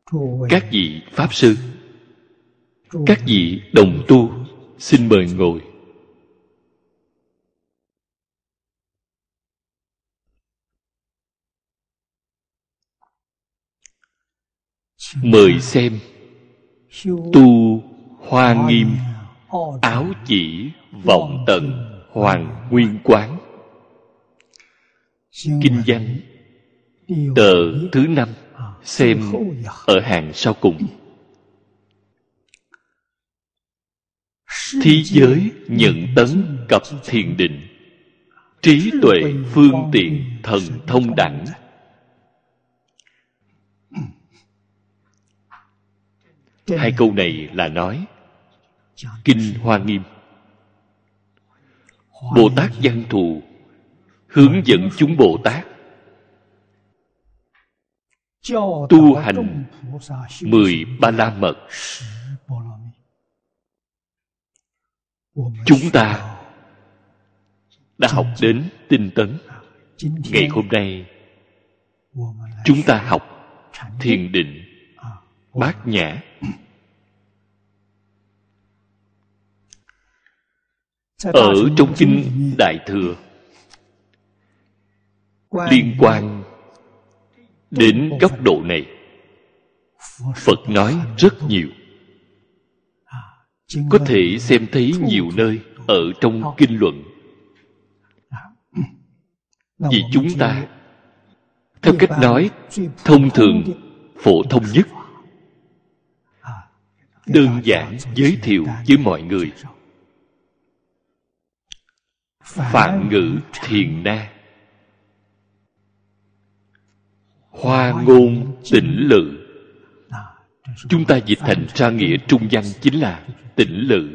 các vị Pháp Sư, các vị đồng tu, xin mời ngồi. Mời xem Tu Hoa Nghiêm Áo Chỉ Vọng Tận Hoàng Nguyên Quán, kinh văn tờ thứ 5, xem ở hàng sau cùng. Thí giới nhận tấn cập thiền định, trí tuệ phương tiện thần thông đẳng. Hai câu này là nói Kinh Hoa Nghiêm. Bồ Tát Văn Thù hướng dẫn chúng Bồ Tát tu hành 10 Ba La Mật. Chúng ta đã học đến tinh tấn. Ngày hôm nay chúng ta học thiền định Bát Nhã. Ở trong kinh Đại Thừa liên quan đến góc độ này, Phật nói rất nhiều, có thể xem thấy nhiều nơi ở trong kinh luận. Vì chúng ta theo cách nói thông thường, phổ thông nhất, đơn giản giới thiệu với mọi người. Phạn ngữ thiền na, hoa ngôn tĩnh lự. Chúng ta dịch thành ra nghĩa trung văn chính là tĩnh lự.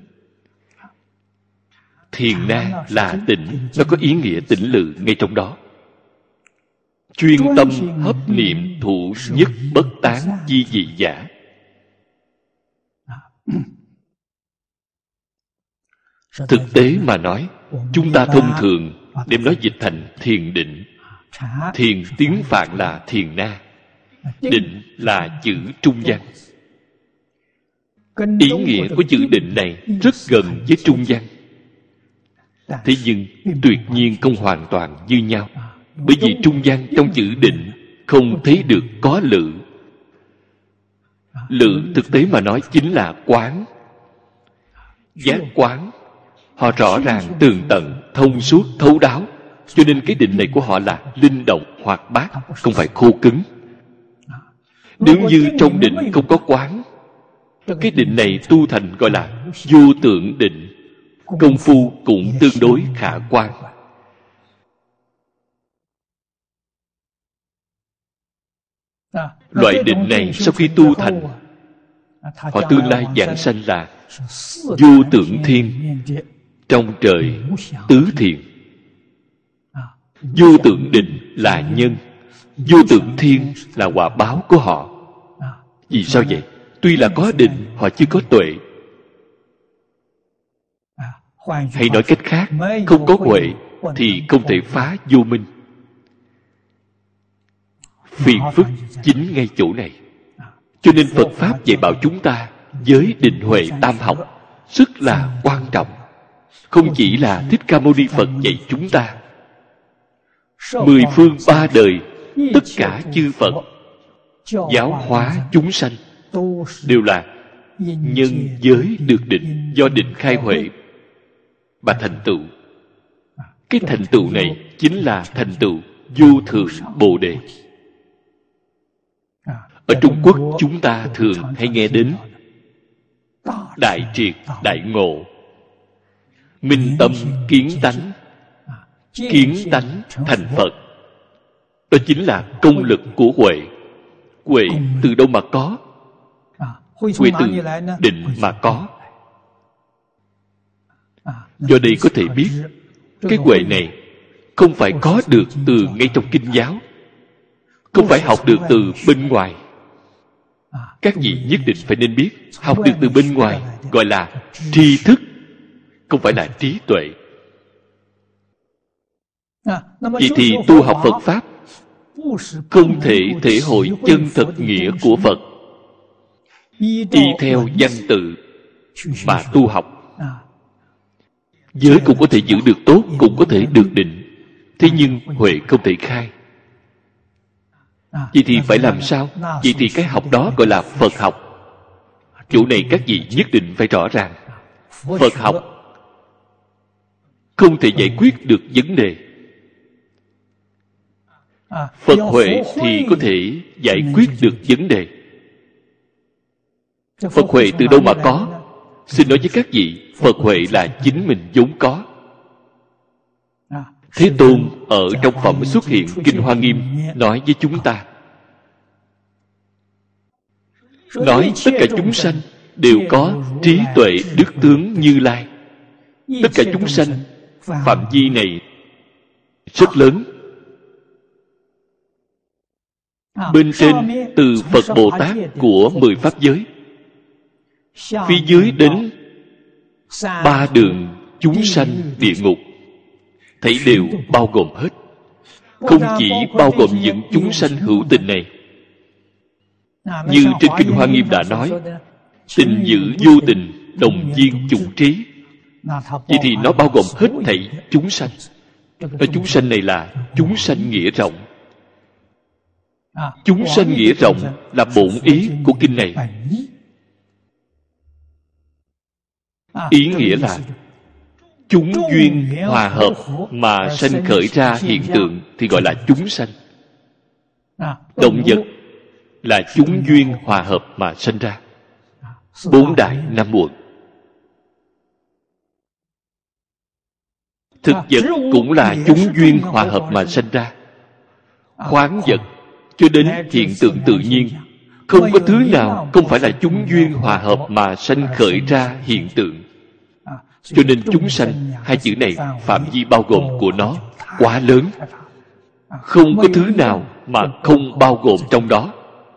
Thiền na là tĩnh, nó có ý nghĩa tĩnh lự ngay trong đó. Chuyên tâm hấp niệm thụ nhất bất tán chi dị giả. Thực tế mà nói, chúng ta thông thường đem nó dịch thành thiền định. Thiền tiếng Phạn là thiền na, định là chữ trung văn. Ý nghĩa của chữ định này rất gần với trung văn, thế nhưng tuyệt nhiên không hoàn toàn như nhau. Bởi vì trung văn trong chữ định không thấy được có lự. Lự thực tế mà nói chính là quán, giác quán. Họ rõ ràng tường tận, thông suốt, thấu đáo, cho nên cái định này của họ là linh động, hoạt bát, không phải khô cứng. Nếu như trong định không có quán, cái định này tu thành gọi là vô tượng định, công phu cũng tương đối khả quan. Loại định này sau khi tu thành, họ tương lai giảng sanh là vô tượng thiên, trong trời tứ thiền. Vô tượng định là nhân, vô tượng thiên là quả báo của họ. Vì sao vậy? Tuy là có định, họ chưa có tuệ. Hay nói cách khác, không có huệ thì không thể phá vô minh. Phiền phức chính ngay chỗ này. Cho nên Phật Pháp dạy bảo chúng ta giới định huệ tam học rất là quan trọng. Không chỉ là Thích Ca Mâu Ni Phật dạy chúng ta, 10 phương 3 đời, tất cả chư Phật giáo hóa chúng sanh đều là nhân giới được định, do định khai huệ và thành tựu. Cái thành tựu này chính là thành tựu vô thượng Bồ Đề. Ở Trung Quốc chúng ta thường hay nghe đến đại triệt, đại ngộ, minh tâm kiến tánh, kiến tánh thành Phật. Đó chính là công lực của huệ. Huệ từ đâu mà có? Huệ từ định mà có. Do đây có thể biết, cái huệ này không phải có được từ ngay trong kinh giáo, không phải học được từ bên ngoài. Các vị nhất định phải nên biết, học được từ bên ngoài gọi là tri thức, không phải là trí tuệ. Vậy thì tu học Phật Pháp không thể thể hội chân thật nghĩa của Phật. Y theo văn tự mà tu học, giới cũng có thể giữ được tốt, cũng có thể được định. Thế nhưng huệ không thể khai. Vậy thì phải làm sao? Vậy thì cái học đó gọi là Phật học. Chỗ này các vị nhất định phải rõ ràng. Phật học không thể giải quyết được vấn đề. Phật huệ thì có thể giải quyết được vấn đề. Phật huệ từ đâu mà có? Xin nói với các vị, Phật huệ là chính mình vốn có. Thế Tôn ở trong phẩm xuất hiện Kinh Hoa Nghiêm nói với chúng ta, nói tất cả chúng sanh đều có trí tuệ đức tướng Như Lai. Tất cả chúng sanh, phạm vi này rất lớn. Bên trên từ Phật Bồ Tát của 10 Pháp giới, phía dưới đến 3 đường chúng sanh địa ngục, thấy đều bao gồm hết. Không chỉ bao gồm những chúng sanh hữu tình này. Như trên Kinh Hoa Nghiêm đã nói, tình giữ vô tình, đồng viên chủng trí. Vậy thì nó bao gồm hết thảy chúng sanh. Và chúng sanh này là chúng sanh nghĩa rộng. Chúng sanh nghĩa rộng là bổn ý của kinh này. Ý nghĩa là chúng duyên hòa hợp mà sanh khởi ra hiện tượng thì gọi là chúng sanh. Động vật là chúng duyên hòa hợp mà sanh ra. 4 đại 5 uẩn. Thực vật cũng là chúng duyên hòa hợp mà sanh ra. Khoáng vật cho đến hiện tượng tự nhiên, không có thứ nào không phải là chúng duyên hòa hợp mà sanh khởi ra hiện tượng. Cho nên chúng sanh, hai chữ này phạm vi bao gồm của nó quá lớn, không có thứ nào mà không bao gồm trong đó.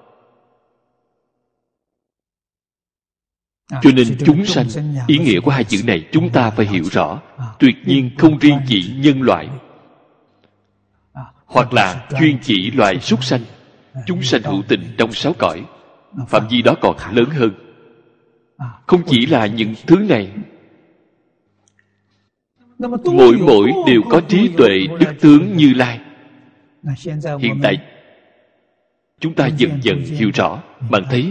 Cho nên chúng sanh, ý nghĩa của hai chữ này chúng ta phải hiểu rõ. Tuyệt nhiên không riêng chỉ nhân loại, hoặc là chuyên chỉ loại súc sanh. Chúng sanh hữu tình trong 6 cõi, phạm vi đó còn lớn hơn. Không chỉ là những thứ này, mỗi đều có trí tuệ đức tướng Như Lai. Hiện tại chúng ta dần dần hiểu rõ. Bạn thấy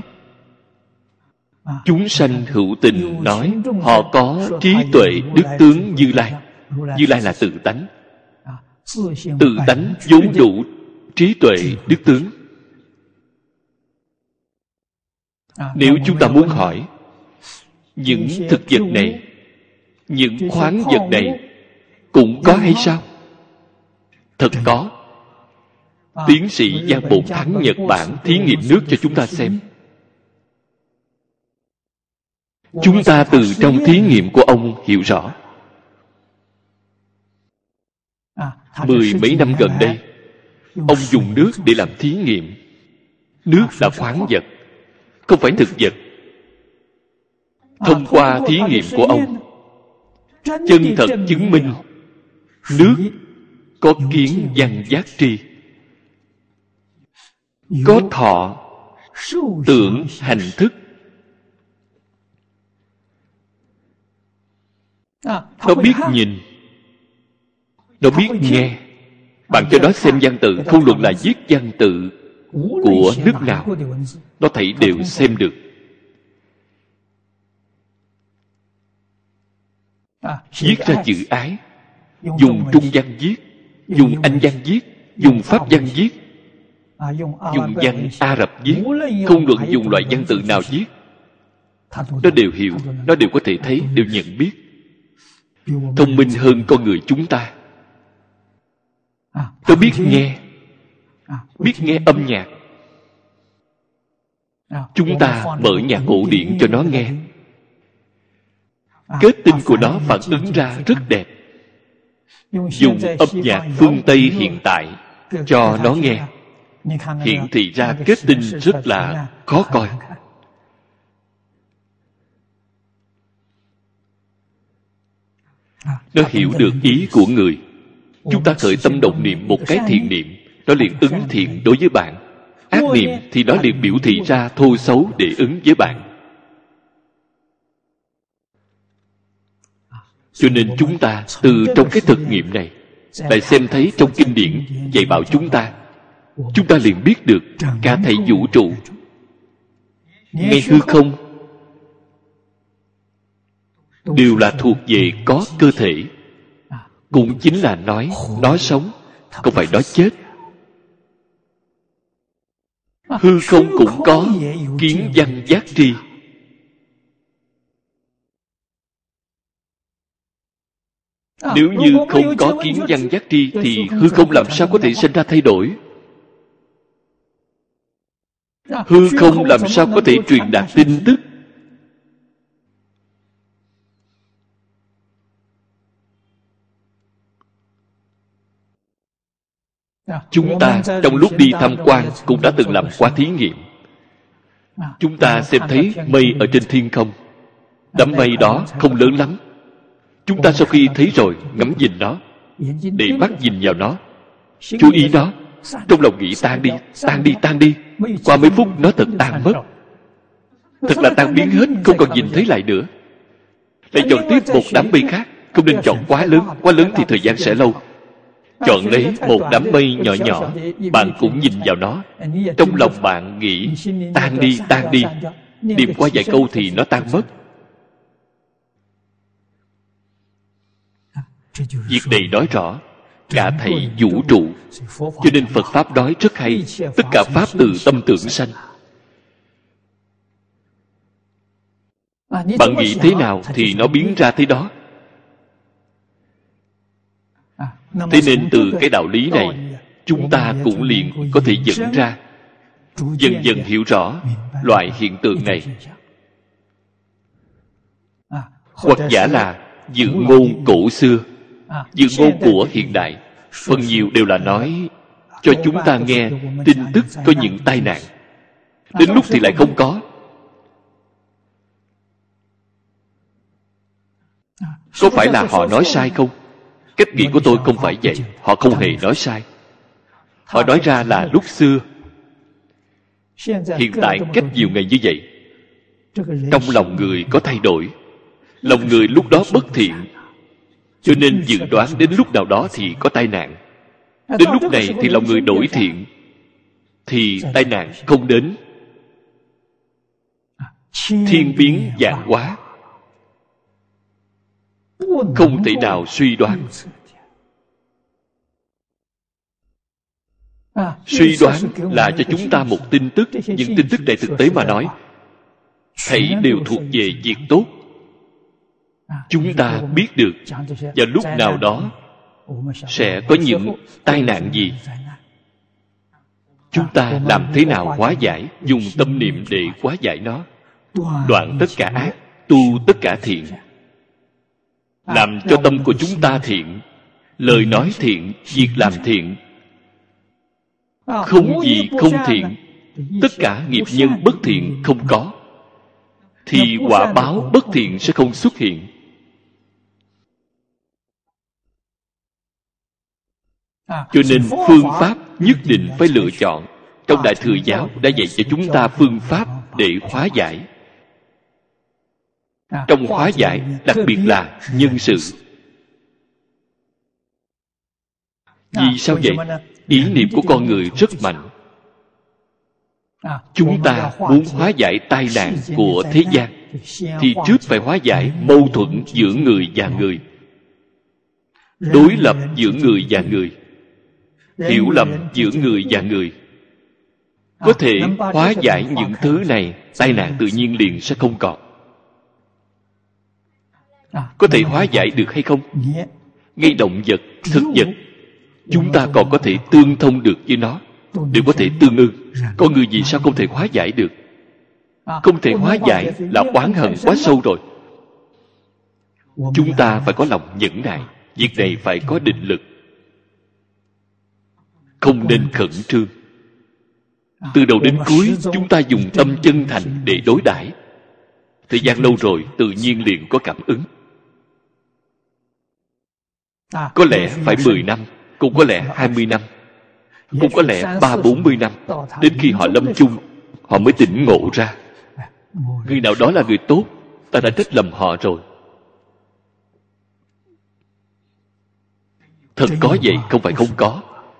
chúng sanh hữu tình nói họ có trí tuệ đức tướng Như Lai. Như Lai là tự tánh. Tự tánh vốn đủ trí tuệ đức tướng. Nếu chúng ta muốn hỏi, những thực vật này, những khoáng vật này cũng có hay sao? Thật có. Tiến sĩ Giang Bổn Thắng Nhật Bản thí nghiệm nước cho chúng ta xem. Chúng ta từ trong thí nghiệm của ông hiểu rõ. 10 mấy năm gần đây, ông dùng nước để làm thí nghiệm. Nước là khoáng vật, không phải thực vật. Thông qua thí nghiệm của ông, chân thật chứng minh nước có kiến văn giác tri, có thọ tưởng hành thức. Nó biết nhìn, nó biết nghe. Bạn cho nó xem văn tự, không luận là viết văn tự của nước nào, nó thấy đều xem được. Viết ra chữ ái, dùng Trung văn viết, dùng Anh văn viết, dùng Pháp văn viết, dùng văn Ả Rập viết, không luận dùng loại văn tự nào viết, nó đều hiểu, nó đều có thể thấy, đều nhận biết. Thông minh hơn con người chúng ta. Nó biết nghe âm nhạc. Chúng ta mở nhạc cổ điển cho nó nghe, kết tinh của nó phản ứng ra rất đẹp. Dùng âm nhạc phương Tây hiện tại cho nó nghe, hiện thị ra kết tinh rất là khó coi. Nó hiểu được ý của người. Chúng ta khởi tâm động niệm một cái thiện niệm, nó liền ứng thiện đối với bạn. Ác niệm thì nó liền biểu thị ra thô xấu để ứng với bạn. Cho nên chúng ta từ trong cái thực nghiệm này lại xem thấy trong kinh điển dạy bảo chúng ta liền biết được cả thảy vũ trụ, ngay hư không đều là thuộc về có cơ thể. Cũng chính là nói nó sống, không phải nó chết. Hư không cũng có kiến văn giác tri. Nếu như không có kiến văn giác tri thì hư không làm sao có thể sinh ra thay đổi? Hư không làm sao có thể truyền đạt tin tức? Chúng ta trong lúc đi tham quan cũng đã từng làm qua thí nghiệm. Chúng ta xem thấy mây ở trên thiên không. Đám mây đó không lớn lắm. Chúng ta sau khi thấy rồi ngắm nhìn nó, để mắt nhìn vào nó, chú ý nó, trong lòng nghĩ tan đi, tan đi, tan đi. Qua mấy phút nó thật tan mất. Thật là tan biến hết, không còn nhìn thấy lại nữa. Lại chọn tiếp một đám mây khác. Không nên chọn quá lớn thì thời gian sẽ lâu. Chọn lấy một đám mây nhỏ nhỏ, bạn cũng nhìn vào nó. Trong lòng bạn nghĩ tan đi, tan đi. Niệm qua vài câu thì nó tan mất. Việc này nói rõ cả thảy vũ trụ. Cho nên Phật Pháp nói rất hay. Tất cả Pháp từ tâm tưởng sanh. Bạn nghĩ thế nào thì nó biến ra thế đó. Thế nên từ cái đạo lý này, chúng ta cũng liền có thể dẫn ra, dần dần hiểu rõ loại hiện tượng này. Hoặc giả là dự ngôn cổ xưa, dự ngôn của hiện đại, phần nhiều đều là nói cho chúng ta nghe tin tức có những tai nạn. Đến lúc thì lại không có. Có phải là họ nói sai không? Cách nghĩ của tôi không phải vậy. Họ không hề nói sai. Họ nói ra là lúc xưa. Hiện tại cách nhiều ngày như vậy, trong lòng người có thay đổi. Lòng người lúc đó bất thiện, cho nên dự đoán đến lúc nào đó thì có tai nạn. Đến lúc này thì lòng người đổi thiện, thì tai nạn không đến. Thiên biến vạn hóa, không thể nào suy đoán. Suy đoán là cho chúng ta một tin tức. Những tin tức này thực tế mà nói, thảy đều thuộc về việc tốt. Chúng ta biết được vào lúc nào đó sẽ có những tai nạn gì. Chúng ta làm thế nào hóa giải? Dùng tâm niệm để hóa giải nó. Đoạn tất cả ác, tu tất cả thiện. Làm cho tâm của chúng ta thiện, lời nói thiện, việc làm thiện. Không gì không thiện. Tất cả nghiệp nhân bất thiện không có, thì quả báo bất thiện sẽ không xuất hiện. Cho nên phương pháp nhất định phải lựa chọn. Trong Đại Thừa Giáo đã dạy cho chúng ta phương pháp để hóa giải. Trong hóa giải đặc biệt là nhân sự. Vì sao vậy? Ý niệm của con người rất mạnh. Chúng ta muốn hóa giải tai nạn của thế gian thì trước phải hóa giải mâu thuẫn giữa người và người, đối lập giữa người và người, hiểu lầm giữa người và người. Có thể hóa giải những thứ này, tai nạn tự nhiên liền sẽ không còn. Có thể hóa giải được hay không? Ngay động vật, thực vật, chúng ta còn có thể tương thông được với nó, đều có thể tương ưng. Con người vì sao không thể hóa giải được? Không thể hóa giải là oán hận quá sâu rồi. Chúng ta phải có lòng nhẫn nại. Việc này phải có định lực, không nên khẩn trương. Từ đầu đến cuối chúng ta dùng tâm chân thành để đối đãi. Thời gian lâu rồi tự nhiên liền có cảm ứng. Có lẽ phải 10 năm, cũng có lẽ 20 năm. cũng có lẽ 30-40 năm, đến khi họ lâm chung, họ mới tỉnh ngộ ra người nào đó là người tốt, ta đã trách lầm họ rồi. Thật có vậy, không phải không có.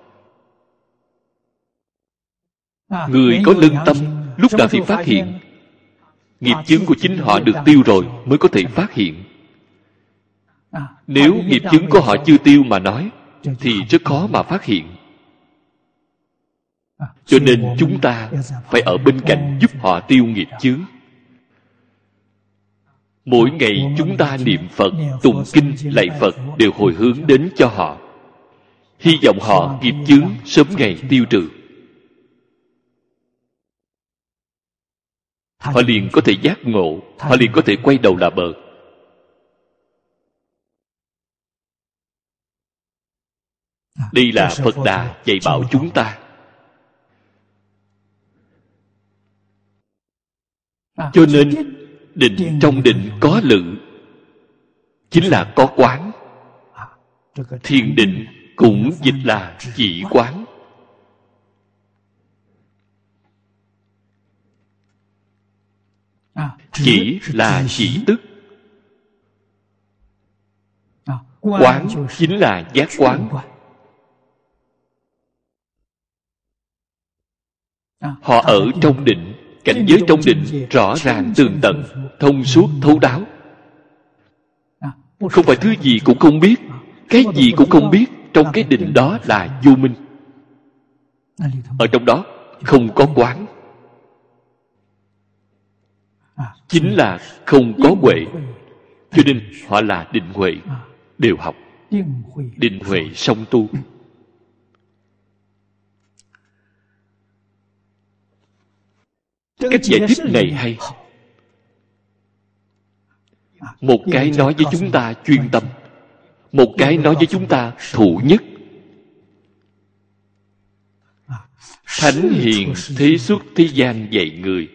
Người có lương tâm lúc nào thì phát hiện nghiệp chướng của chính họ được tiêu rồi mới có thể phát hiện. Nếu nghiệp chướng của họ chưa tiêu mà nói thì rất khó mà phát hiện. Cho nên chúng ta phải ở bên cạnh giúp họ tiêu nghiệp chướng. Mỗi ngày chúng ta niệm Phật, tụng kinh, lạy Phật đều hồi hướng đến cho họ, hy vọng họ nghiệp chướng sớm ngày tiêu trừ. Họ liền có thể giác ngộ, họ liền có thể quay đầu là bờ. Đây là Phật Đà dạy bảo chúng ta. Cho nên định trong định có lự, chính là có quán. Thiền định cũng dịch là chỉ quán. Chỉ là chỉ tức, quán chính là giác quán. Họ ở trong định, cảnh giới trong định rõ ràng tường tận, thông suốt thấu đáo. Không phải thứ gì cũng không biết, cái gì cũng không biết. Trong cái định đó là vô minh. Ở trong đó không có quán, chính là không có huệ. Cho nên họ là định huệ, đều học định huệ song tu. Cách giải thích này hay. Một cái nói với chúng ta chuyên tâm, một cái nói với chúng ta thụ nhất. Thánh hiền thế xuất thế gian dạy người.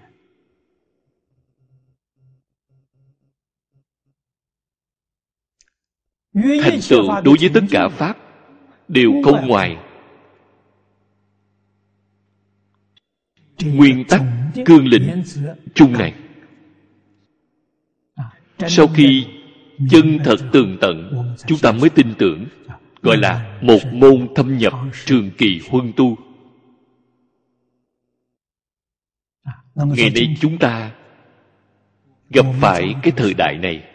Thành tựu đối với tất cả pháp đều không ngoài nguyên tắc cương lĩnh chung này. Sau khi chân thật tường tận, chúng ta mới tin tưởng, gọi là một môn thâm nhập, trường kỳ huân tu. Ngày nay chúng ta gặp phải cái thời đại này,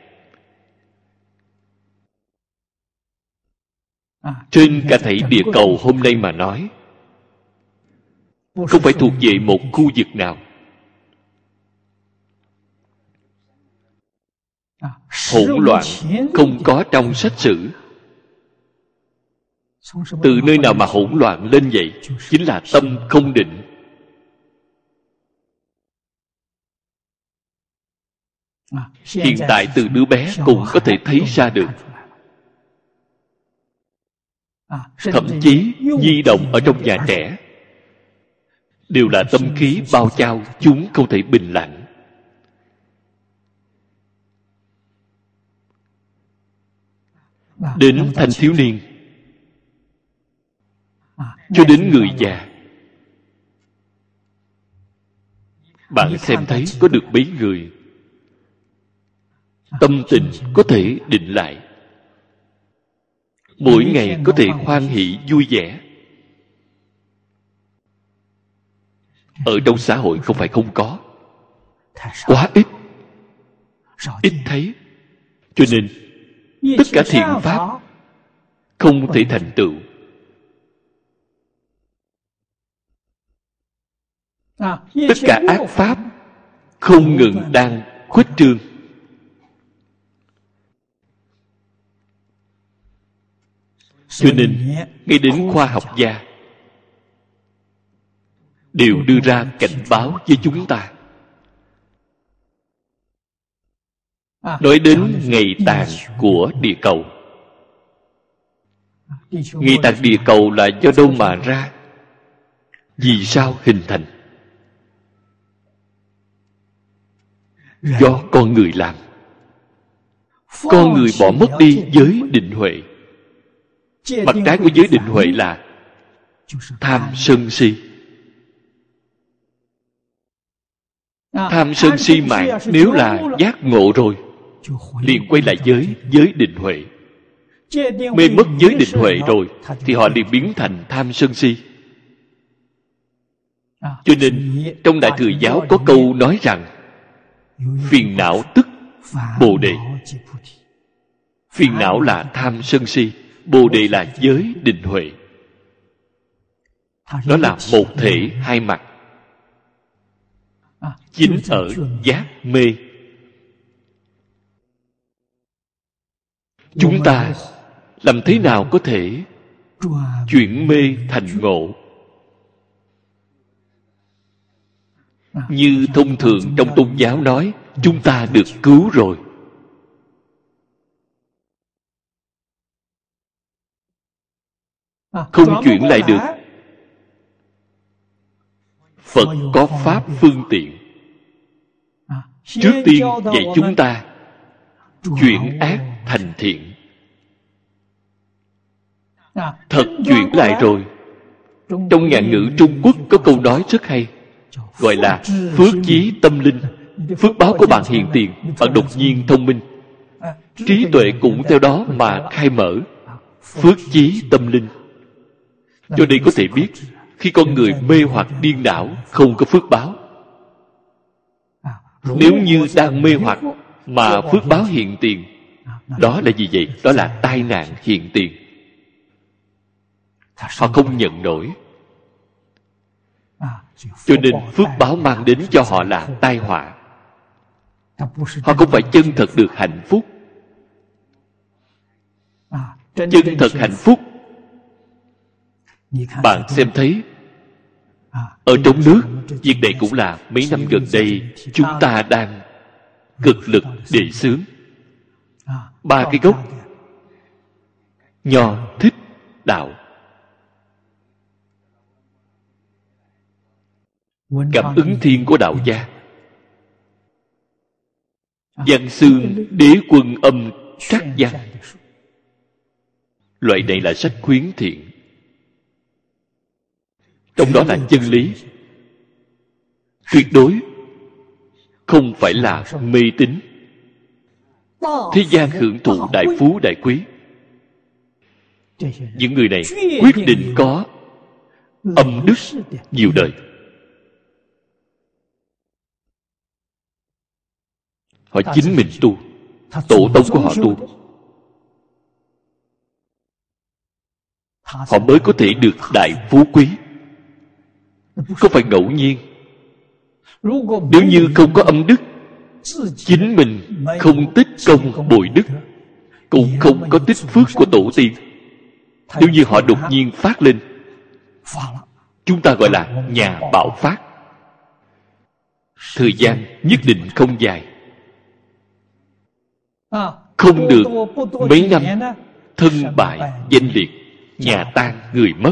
trên cả thảy địa cầu hôm nay mà nói, không phải thuộc về một khu vực nào. Hỗn loạn không có trong sách sử. Từ nơi nào mà hỗn loạn lên vậy? Chính là tâm không định. Hiện tại từ đứa bé cũng có thể thấy ra được. Thậm chí di động ở trong nhà trẻ đều là tâm khí bao trao, chúng không thể bình lặng. Đến thanh thiếu niên, cho đến người già, bạn xem thấy có được mấy người tâm tình có thể định lại, mỗi ngày có thể hoan hỷ vui vẻ. Ở trong xã hội không phải không có, quá ít, ít thấy. Cho nên tất cả thiện pháp không thể thành tựu. Tất cả ác pháp không ngừng đang khuếch trương. Cho nên ngay đến khoa học gia đều đưa ra cảnh báo với chúng ta. Nói đến ngày tàn của địa cầu. Ngày tàn địa cầu là do đâu mà ra? Vì sao hình thành? Do con người làm. Con người bỏ mất đi giới định huệ. Mặt trái của giới định huệ là tham sân si. Tham sân si mạng nếu là giác ngộ rồi, liền quay lại giới định huệ. Mê mất giới định huệ rồi thì họ liền biến thành tham sân si. Cho nên trong Đại Thừa Giáo có câu nói rằng phiền não tức Bồ Đề. Phiền não là tham sân si, Bồ Đề là giới định huệ. Đó là một thể hai mặt. Chính ở giác mê. Chúng ta làm thế nào có thể chuyển mê thành ngộ? Như thông thường trong tôn giáo nói, chúng ta được cứu rồi. Không chuyển lại được. Phật có pháp phương tiện. Trước tiên dạy chúng ta chuyển ác thành thiện. Thật chuyển lại rồi. Trong ngạn ngữ Trung Quốc có câu nói rất hay, gọi là phước chí tâm linh. Phước báo của bạn hiện tiền, bạn đột nhiên thông minh, trí tuệ cũng theo đó mà khai mở. Phước chí tâm linh. Cho đây có thể biết, khi con người mê hoặc điên đảo, không có phước báo. Nếu như đang mê hoặc mà phước báo hiện tiền, đó là gì vậy? Đó là tai nạn hiện tiền. Họ không nhận nổi. Cho nên phước báo mang đến cho họ là tai họa. Họ không phải chân thật được hạnh phúc. Chân thật hạnh phúc, bạn xem thấy ở trong nước, việc này cũng là mấy năm gần đây chúng ta đang cực lực đề xướng. 3 cái gốc: Nho, Thích, Đạo. Cảm ứng thiên của đạo gia, Văn Xương Đế Quân Âm Trắc Văn. Loại này là sách khuyến thiện. Trong đó là chân lý, tuyệt đối không phải là mê tín. Thế gian hưởng thụ đại phú đại quý. Những người này quyết định có âm đức nhiều đời. Họ chính mình tu, tổ tông của họ tu, họ mới có thể được đại phú quý. Không phải ngẫu nhiên. Nếu như không có âm đức, chính mình không tích công bội đức, cũng không có tích phước của tổ tiên. Nếu như họ đột nhiên phát lên, chúng ta gọi là nhà bạo phát. Thời gian nhất định không dài, không được mấy năm, thân bại danh liệt, nhà tan người mất.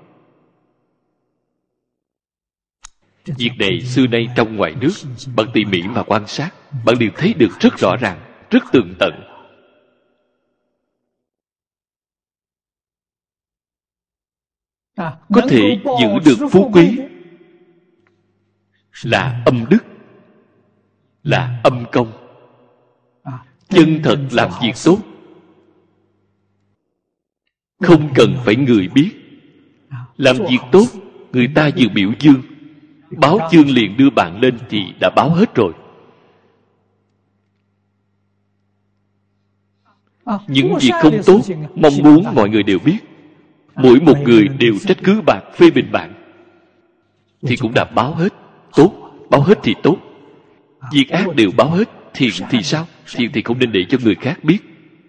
Việc này xưa nay trong ngoài nước, bạn tỉ mỉ mà quan sát, bạn đều thấy được rất rõ ràng, rất tường tận. Có thể giữ được phú quý là âm đức, là âm công. Chân thật làm việc tốt, không cần phải người biết. Làm việc tốt, người ta vừa biểu dương, báo chương liền đưa bạn lên thì đã báo hết rồi. Những việc không tốt, mong muốn mọi người đều biết, mỗi một người đều trách cứ bạn, phê bình bạn, thì cũng đã báo hết. Tốt, báo hết thì tốt. Việc ác đều báo hết. Thiện thì sao? Thiện thì không nên để cho người khác biết.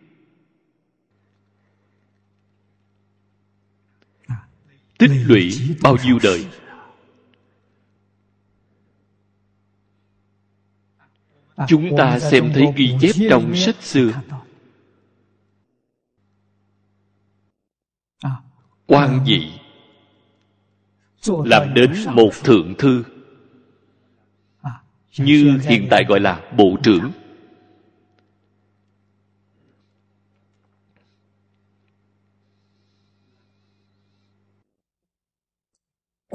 Tích lũy bao nhiêu đời. Chúng ta xem thấy ghi chép trong sách xưa, Quan Dị làm đến một thượng thư, như hiện tại gọi là bộ trưởng.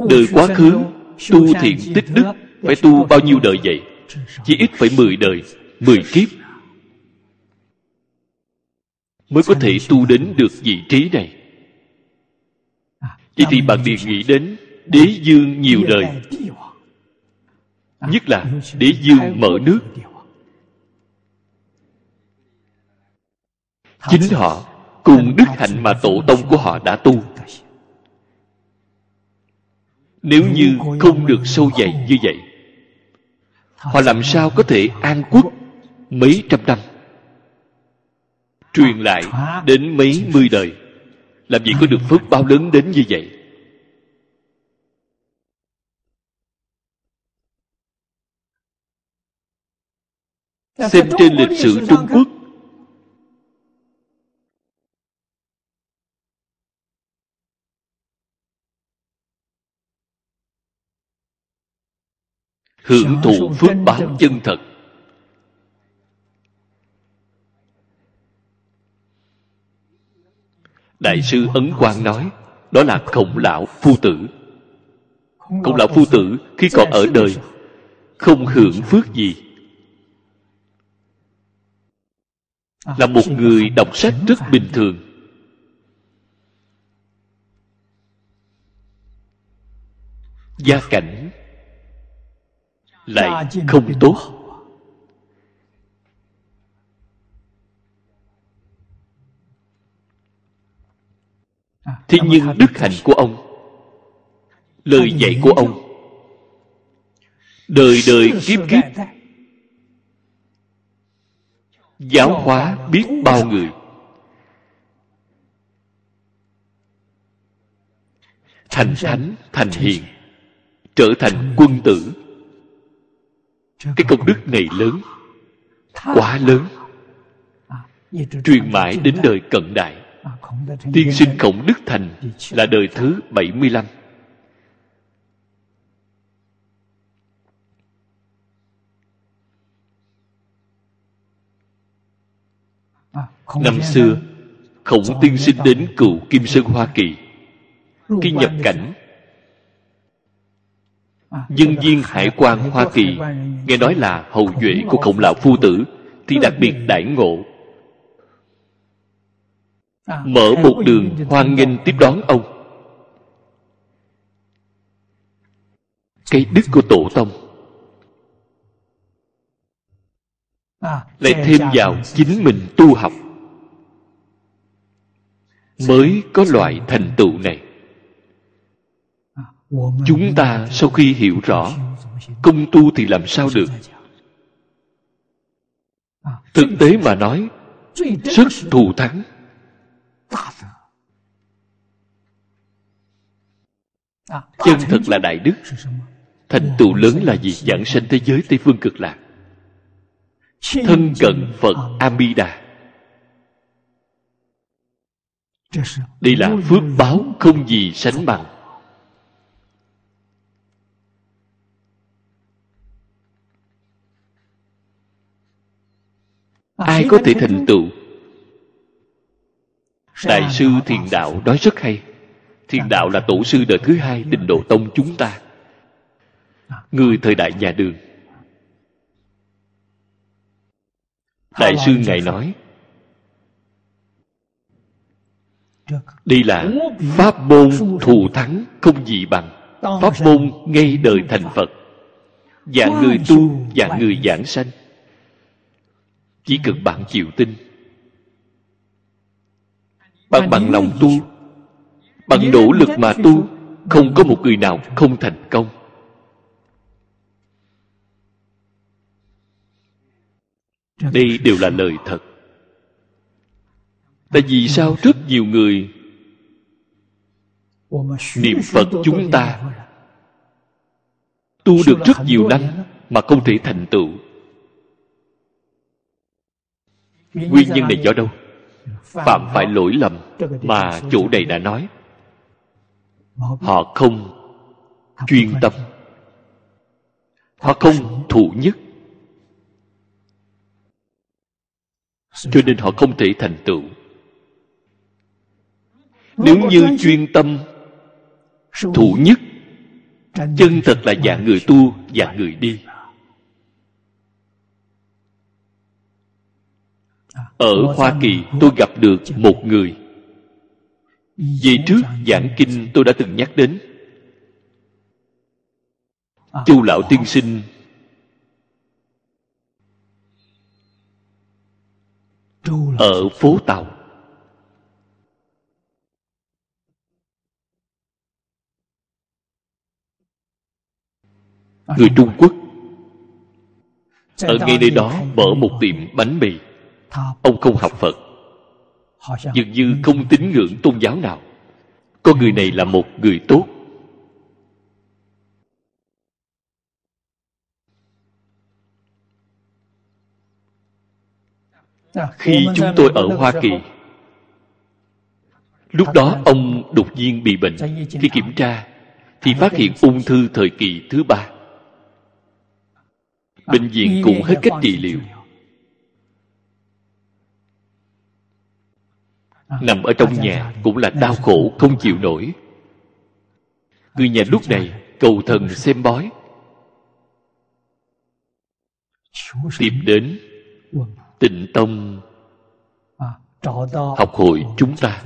Đời quá khứ tu thiện tích đức phải tu bao nhiêu đời vậy? Chỉ ít phải 10 đời, 10 kiếp mới có thể tu đến được vị trí này. Vậy thì bạn liền nghĩ đến đế dương nhiều đời, nhất là đế dương mở nước. Chính họ cùng đức hạnh mà tổ tông của họ đã tu, nếu như không được sâu dày như vậy, họ làm sao có thể an quốc mấy trăm năm, truyền lại đến mấy mươi đời, làm gì có được phước báo lớn đến như vậy. Xem trên lịch sử Trung Quốc, hưởng thụ phước báo chân thật. Đại sư Ấn Quang nói, đó là Khổng Lão Phu Tử. Khổng Lão Phu Tử khi còn ở đời không hưởng phước gì, là một người đọc sách rất bình thường. Gia cảnh lại không tốt. Thế nhưng đức hạnh của ông, lời dạy của ông, đời đời kiếp kiếp giáo hóa biết bao người. Thành thánh, thành hiền, trở thành quân tử. Cái công đức này lớn, quá lớn, truyền mãi đến đời cận đại. Tiên sinh Khổng Đức Thành là đời thứ 75. Năm xưa, Khổng tiên sinh đến Cựu Kim Sơn Hoa Kỳ. Khi nhập cảnh, nhân viên hải quan Hoa Kỳ nghe nói là hậu duệ của Khổng Lão Phu Tử thì đặc biệt đãi ngộ, mở một đường hoan nghênh tiếp đón ông. Cái đức của tổ tông lại thêm vào chính mình tu học, mới có loại thành tựu này. Chúng ta sau khi hiểu rõ công tu thì làm sao được? Thực tế mà nói, sức thù thắng. Chân thật là đại đức. Thành tựu lớn là gì? Giảng sanh thế giới Tây Phương Cực Lạc, thân cận Phật A-di-đà. Đây là phước báo không gì sánh bằng. Ai có thể thành tựu? Đại sư Thiền Đạo nói rất hay. Thiền Đạo là tổ sư đời thứ 2 Tịnh Độ Tông chúng ta, người thời đại nhà Đường. Đại sư Ngài nói, đây là pháp môn thù thắng không gì bằng. Pháp môn ngay đời thành Phật, dạng người tu, dạng người giảng sanh. Chỉ cần bạn chịu tin, bạn bằng lòng tu, bằng nỗ lực mà tu, không có một người nào không thành công. Đây đều là lời thật. Tại vì sao rất nhiều người niệm Phật chúng ta tu được rất nhiều năm mà không thể thành tựu? Nguyên nhân này do đâu? Phạm phải lỗi lầm mà chỗ này đã nói. Họ không chuyên tâm, họ không thụ nhất, cho nên họ không thể thành tựu. Nếu như chuyên tâm thụ nhất Chân thật là dạng người tu, dạng người đi. Ở Hoa Kỳ tôi gặp được một người. Về trước giảng kinh tôi đã từng nhắc đến Chu Lão Tiên Sinh ở phố Tàu. Người Trung Quốc. Ở ngay nơi đó mở một tiệm bánh mì. Ông không học Phật, dường như không tín ngưỡng tôn giáo nào. Con người này là một người tốt. Khi chúng tôi ở Hoa Kỳ, lúc đó ông đột nhiên bị bệnh. Khi kiểm tra thì phát hiện ung thư thời kỳ thứ 3. Bệnh viện cũng hết cách trị liệu. Nằm ở trong nhà cũng là đau khổ không chịu nổi. Người nhà lúc này cầu thần xem bói, tìm đến Tịnh Tông học hội chúng ta.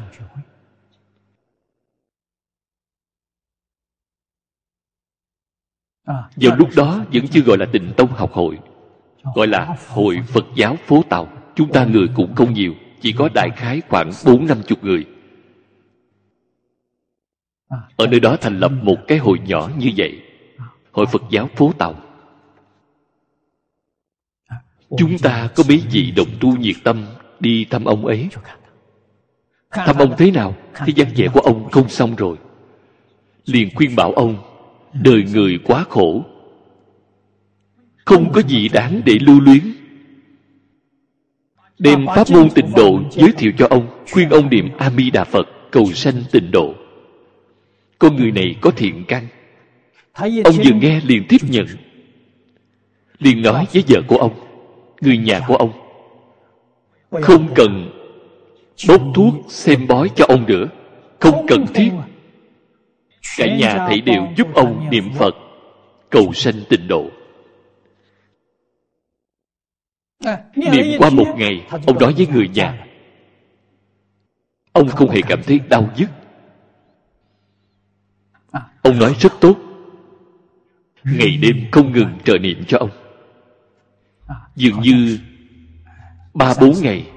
Vào lúc đó vẫn chưa gọi là Tịnh Tông học hội, gọi là Hội Phật giáo phố Tàu. Chúng ta người cũng không nhiều, chỉ có đại khái khoảng 40-50 người. Ở nơi đó thành lập một cái hội nhỏ như vậy, Hội Phật giáo phố Tàu. Chúng ta có mấy vị đồng tu nhiệt tâm đi thăm ông ấy. Thăm ông thế nào? Thế dáng vẻ của ông không xong rồi. Liền khuyên bảo ông, đời người quá khổ, không có gì đáng để lưu luyến. Đem pháp môn tịnh độ giới thiệu cho ông, khuyên ông niệm A Di Đà Phật cầu sanh tịnh độ. Con người này có thiện căn. Ông vừa nghe liền tiếp nhận, liền nói với vợ của ông, người nhà của ông, không cần bốc thuốc xem bói cho ông nữa, không cần thiết. Cả nhà thảy đều giúp ông niệm Phật cầu sanh tịnh độ. Niệm qua một ngày, ông nói với người nhà, ông không hề cảm thấy đau nhức. Ông nói rất tốt, ngày đêm không ngừng trợ niệm cho ông. Dường như 3-4 ngày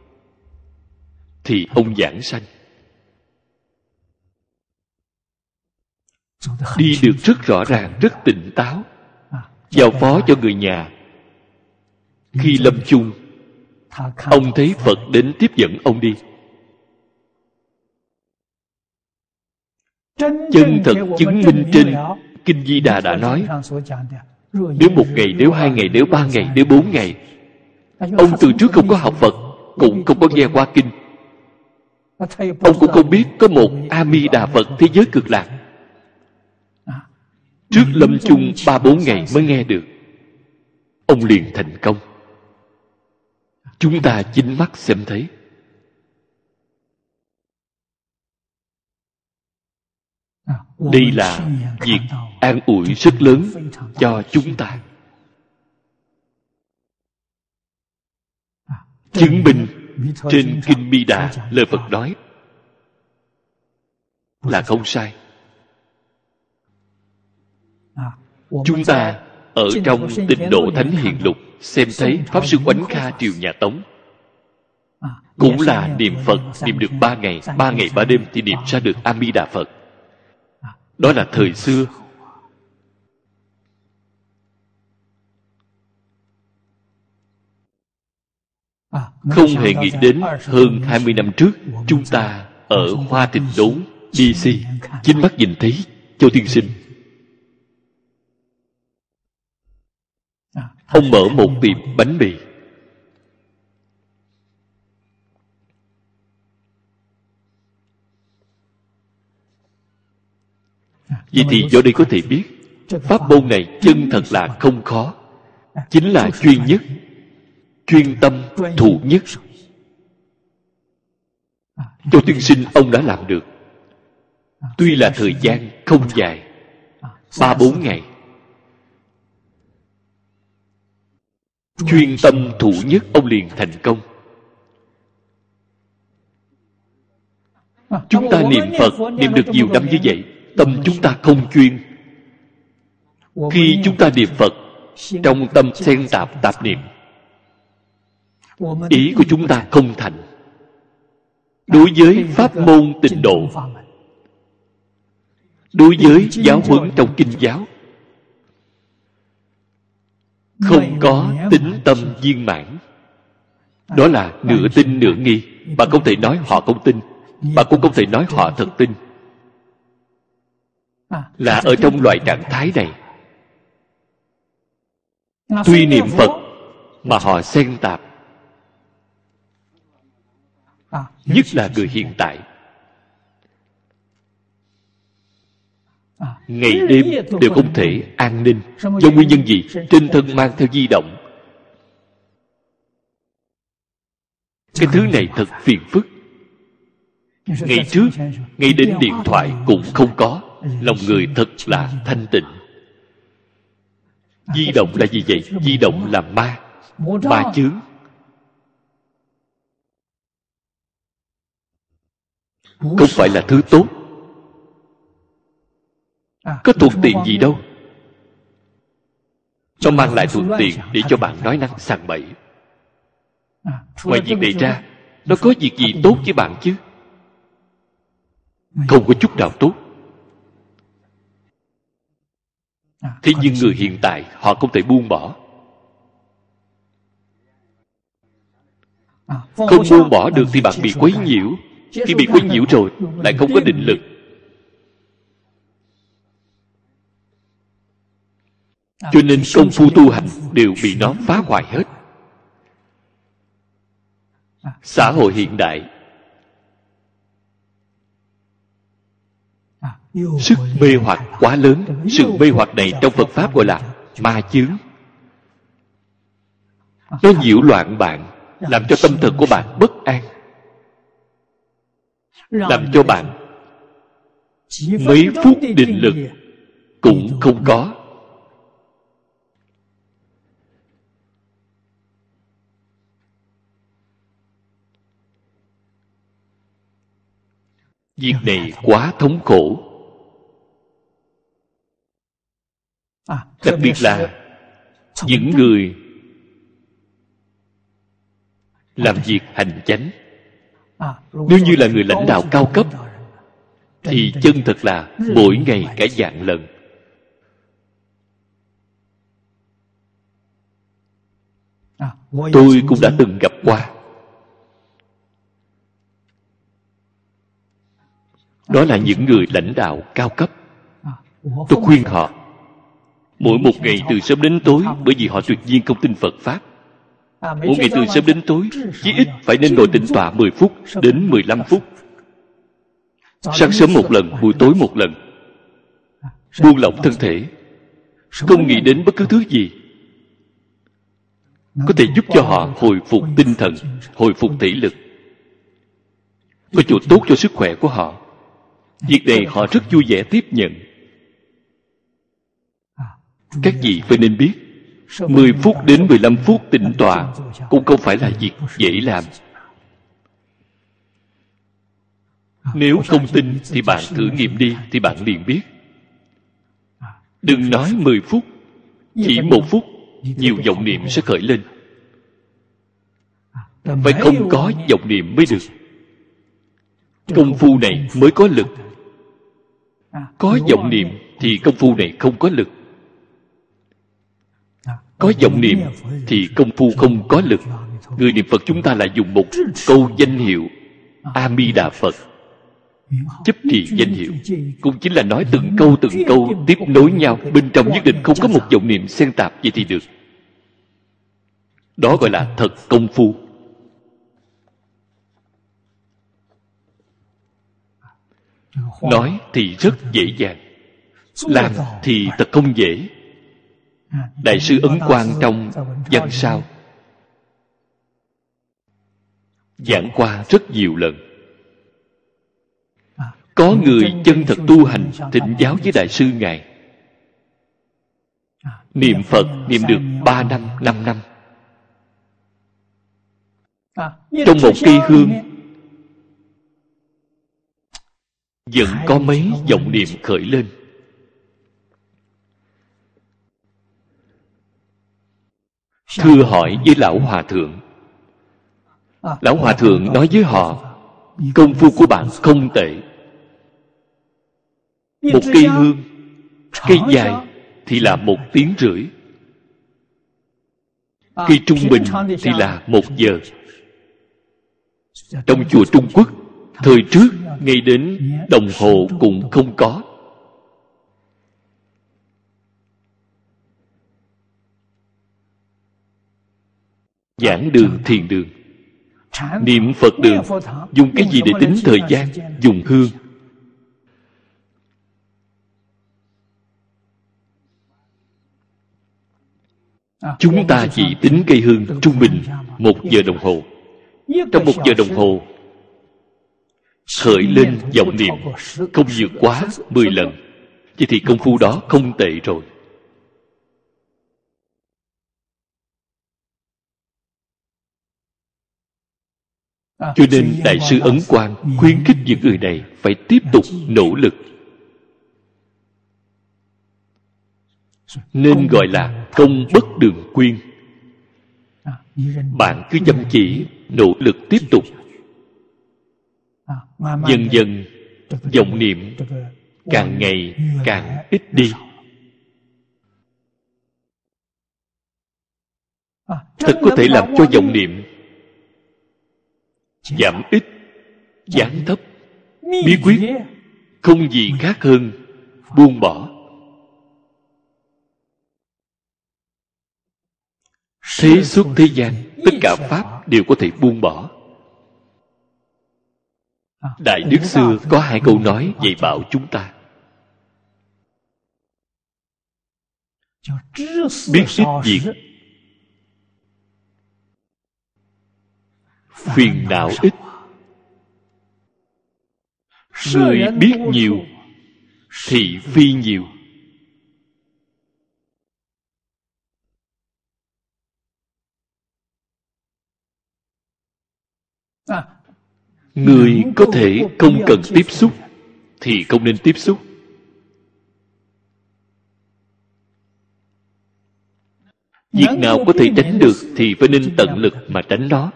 thì ông giảng sanh. Đi được rất rõ ràng, rất tỉnh táo. Giao phó cho người nhà. Khi lâm chung, ông thấy Phật đến tiếp dẫn ông đi. Chân thật chứng minh trên Kinh Di Đà đã nói, nếu 1 ngày, nếu 2 ngày, nếu 3 ngày, nếu 4 ngày. Ông từ trước không có học Phật, cũng không có nghe qua kinh. Ông cũng không biết có một A Di Đà Phật thế giới cực lạc. Trước lâm chung 3-4 ngày mới nghe được. Ông liền thành công. Chúng ta chính mắt xem thấy. Đây là việc an ủi rất lớn cho chúng ta. Chứng minh trên Kinh Bi Đà lời Phật nói là không sai. Chúng ta ở trong Tịnh Độ Thánh Hiền Lục xem thấy Pháp Sư Oánh Kha triều nhà Tống cũng là niệm Phật, niệm được 3 ngày, 3 ngày 3 đêm thì niệm ra được A Di Đà Phật. Đó là thời xưa. Không hề nghĩ đến hơn 20 năm trước, chúng ta ở Hoa Thịnh Đốn, DC, chính mắt nhìn thấy Châu Tiên Sinh. Ông mở một tiệm bánh mì. Vậy thì do đây có thể biết, pháp môn này chân thật là không khó. Chính là chuyên nhất, chuyên tâm, thụ nhất. Châu Tiên Sinh ông đã làm được. Tuy là thời gian không dài, 3-4 ngày. Chuyên tâm thủ nhất, ông liền thành công. Chúng ta niệm Phật, niệm được nhiều năm như vậy, tâm chúng ta không chuyên. Khi chúng ta niệm Phật, trong tâm xen tạp tạp niệm, ý của chúng ta không thành. Đối với pháp môn tịnh độ, đối với giáo huấn trong kinh giáo, không có tín tâm viên mãn. Đó là nửa tin nửa nghi. Bạn không thể nói họ không tin, bạn cũng không thể nói họ thật tin. Là ở trong loại trạng thái này, tuy niệm Phật mà họ xen tạp. Nhất là người hiện tại, ngày đêm đều không thể an ninh. Do nguyên nhân gì? Trên thân mang theo di động. Cái thứ này thật phiền phức. Ngày trước, ngay đến điện thoại cũng không có. Lòng người thật là thanh tịnh. Di động là gì vậy? Di động là ma, ma chướng. Không phải là thứ tốt. Có thuận tiện gì đâu. Nó mang lại thuận tiện để cho bạn nói năng sằng bậy. Ngoài việc này ra, nó có việc gì tốt với bạn chứ? Không có chút nào tốt. Thế nhưng người hiện tại, họ không thể buông bỏ. Không buông bỏ được thì bạn bị quấy nhiễu. Khi bị quấy nhiễu rồi, lại không có định lực. Cho nên công phu tu hành đều bị nó phá hoại hết. Xã hội hiện đại, sức mê hoặc quá lớn. Sự mê hoặc này trong Phật Pháp gọi là ma chướng. Nó nhiễu loạn bạn, làm cho tâm thần của bạn bất an, làm cho bạn mấy phút định lực cũng không có. Việc này quá thống khổ. Đặc biệt là những người làm việc hành chánh. Nếu như là người lãnh đạo cao cấp thì chân thật là mỗi ngày cả vạn lần. Tôi cũng đã từng gặp qua. Đó là những người lãnh đạo cao cấp. Tôi khuyên họ mỗi một ngày từ sớm đến tối, bởi vì họ tuyệt nhiên không tin Phật Pháp. Mỗi ngày từ sớm đến tối, chí ít phải nên ngồi tĩnh tọa 10 phút đến 15 phút. Sáng sớm một lần, buổi tối một lần. Buông lỏng thân thể, không nghĩ đến bất cứ thứ gì, có thể giúp cho họ hồi phục tinh thần, hồi phục thể lực, có chỗ tốt cho sức khỏe của họ. Việc này họ rất vui vẻ tiếp nhận. Các vị phải nên biết, 10 phút đến 15 phút tĩnh tọa cũng không phải là việc dễ làm. Nếu không tin thì bạn thử nghiệm đi, thì bạn liền biết. Đừng nói 10 phút, chỉ 1 phút, nhiều vọng niệm sẽ khởi lên. Phải không có vọng niệm mới được. Công phu này mới có lực. Có vọng niệm thì công phu này không có lực. Có vọng niệm thì công phu không có lực. Người niệm Phật chúng ta lại dùng một câu danh hiệu A Di Đà Phật, chấp trì danh hiệu, cũng chính là nói từng câu tiếp nối nhau, bên trong nhất định không có một vọng niệm xen tạp. Vậy thì được. Đó gọi là thật công phu. Nói thì rất dễ dàng, làm thì thật không dễ. Đại sư Ấn Quang trong văn sao giảng qua rất nhiều lần. Có người chân thật tu hành thỉnh giáo với đại sư Ngài, Niệm Phật niệm được 3 năm, 5 năm. Trong một cây hương vẫn có mấy vọng niệm khởi lên. Thưa hỏi với Lão Hòa Thượng. Lão Hòa Thượng nói với họ, công phu của bạn không tệ. Một cây hương, cây dài thì là 1 tiếng rưỡi, cây trung bình thì là 1 giờ. Trong chùa Trung Quốc thời trước, ngay đến đồng hồ cũng không có. Giảng đường, thiền đường, niệm Phật đường, dùng cái gì để tính thời gian? Dùng hương. Chúng ta chỉ tính cây hương trung bình 1 giờ đồng hồ. Trong 1 giờ đồng hồ khởi lên vọng niệm không vượt quá 10 lần. Vậy thì công phu đó không tệ rồi. Cho nên Đại sư Ấn Quang khuyến khích những người này phải tiếp tục nỗ lực. Nên gọi là công bất đường quyên. Bạn cứ chăm chỉ nỗ lực tiếp tục, dần dần vọng niệm càng ngày càng ít đi. Thật có thể làm cho vọng niệm giảm ít, giảm thấp. Bí quyết không gì khác hơn buông bỏ. Thế xuất thế gian, tất cả pháp đều có thể buông bỏ. Đại Đức xưa có 2 câu nói dạy bảo chúng ta: biết ít việc, phiền não ít. Người biết nhiều, thị phi nhiều. Người có thể không cần tiếp xúc thì không nên tiếp xúc. Việc nào có thể tránh được thì phải nên tận lực mà tránh nó.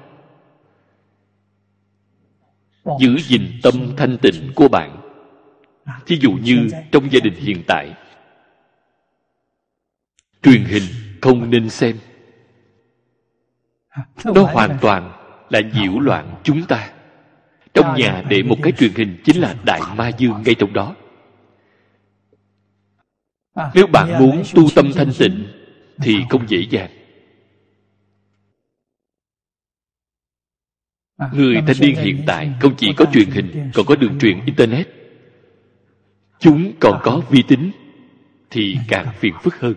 Giữ gìn tâm thanh tịnh của bạn. Thí dụ như trong gia đình hiện tại, truyền hình không nên xem. Nó hoàn toàn là nhiễu loạn chúng ta. Trong nhà để một cái truyền hình chính là đại ma dương ngay trong đó. Nếu bạn muốn tu tâm thanh tịnh thì không dễ dàng. Người thanh niên hiện tại không chỉ có truyền hình, còn có đường truyền Internet. Chúng còn có vi tính thì càng phiền phức hơn.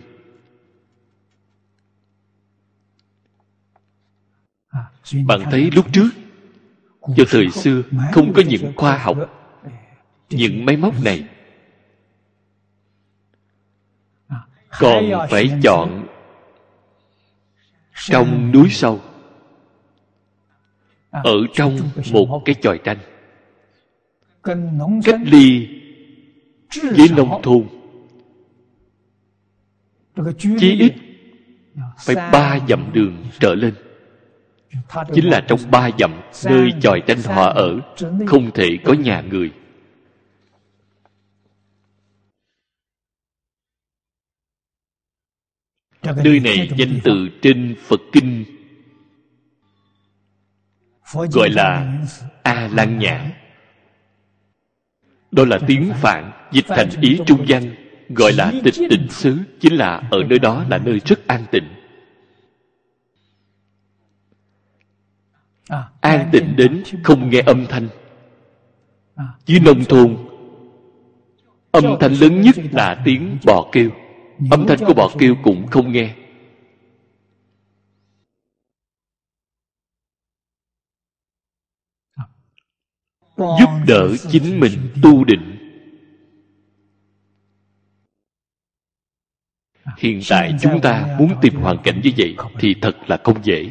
Bạn thấy lúc trước, vào thời xưa không có những khoa học, những máy móc này, còn phải chọn trong núi sâu, ở trong một cái chòi tranh, cách ly với nông thôn chí ít phải 3 dặm đường trở lên. Chính là trong 3 dặm nơi chòi tranh họ ở, không thể có nhà người. Nơi này danh từ trên Phật Kinh gọi là A Lan Nhã. Đó là tiếng Phạn, dịch thành ý trung văn, gọi là tịch tịnh xứ. Chính là ở nơi đó là nơi rất an tịnh. An tịnh đến không nghe âm thanh. Dưới nông thôn, âm thanh lớn nhất là tiếng bò kêu. Âm thanh của bò kêu cũng không nghe. Giúp đỡ chính mình tu định. Hiện tại chúng ta muốn tìm hoàn cảnh như vậy thì thật là không dễ.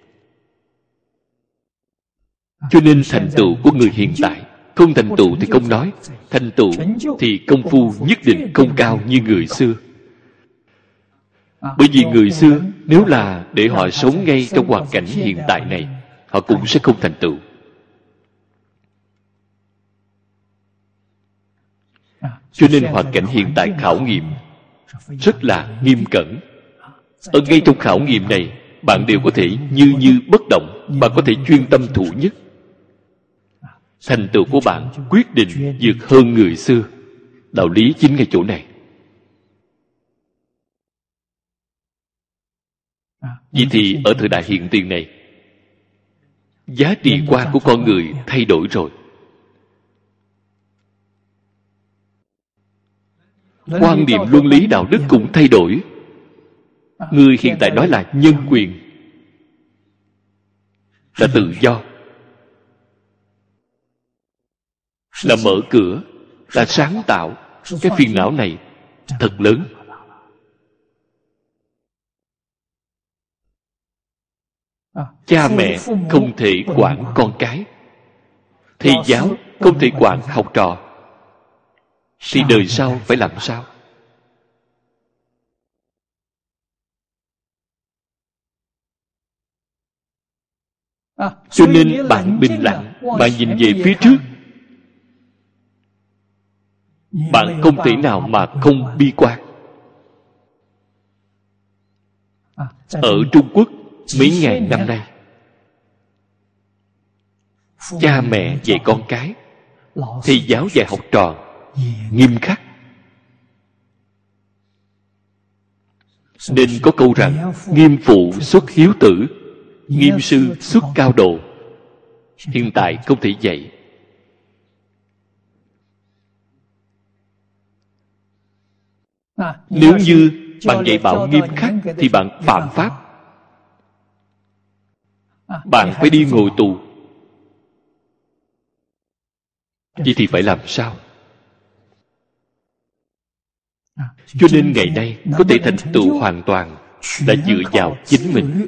Cho nên thành tựu của người hiện tại, không thành tựu thì không nói, thành tựu thì công phu nhất định không cao như người xưa. Bởi vì người xưa nếu là để họ sống ngay trong hoàn cảnh hiện tại này, họ cũng sẽ không thành tựu. Cho nên hoàn cảnh hiện tại khảo nghiệm rất là nghiêm cẩn. Ở ngay trong khảo nghiệm này, bạn đều có thể như bất động, bạn có thể chuyên tâm thủ nhất. Thành tựu của bạn quyết định vượt hơn người xưa. Đạo lý chính ngay chỗ này. Vì thì ở thời đại hiện tiền này, giá trị quan của con người thay đổi rồi. Quan niệm luân lý đạo đức cũng thay đổi. Người hiện tại nói là nhân quyền, là tự do, là mở cửa, là sáng tạo. Cái phiền não này thật lớn. Cha mẹ không thể quản con cái, thầy giáo không thể quản học trò, thì đời sau phải làm sao? Cho nên bạn bình lặng, bạn nhìn về phía trước, bạn không thể nào mà không bi quan. Ở Trung Quốc mấy ngàn năm nay, cha mẹ dạy con cái, thầy giáo dạy học trò nghiêm khắc. Nên có câu rằng nghiêm phụ xuất hiếu tử, nghiêm sư xuất cao độ. Hiện tại không thể dạy. Nếu như bạn dạy bảo nghiêm khắc thì bạn phạm pháp, bạn phải đi ngồi tù. Vậy thì phải làm sao? Cho nên ngày nay có thể thành tựu hoàn toàn là dựa vào chính mình.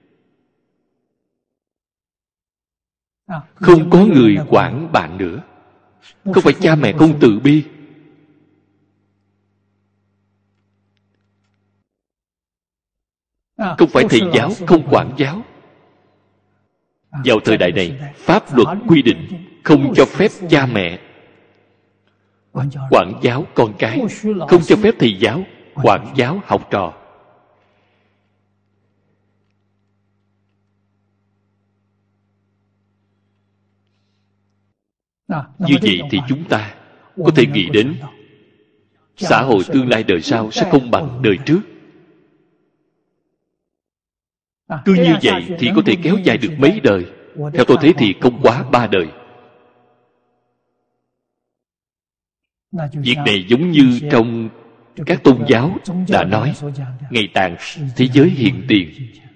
Không có người quản bạn nữa. Không phải cha mẹ không từ bi, không phải thầy giáo không quản giáo. Vào thời đại này, pháp luật quy định không cho phép cha mẹ quản giáo con cái, không cho phép thầy giáo quản giáo học trò. Như vậy thì chúng ta có thể nghĩ đến xã hội tương lai đời sau sẽ không bằng đời trước. Cứ như vậy thì có thể kéo dài được mấy đời. Theo tôi thấy thì không quá 3 đời. Việc này giống như trong các tôn giáo đã nói, ngày tàn thế giới hiện tiền.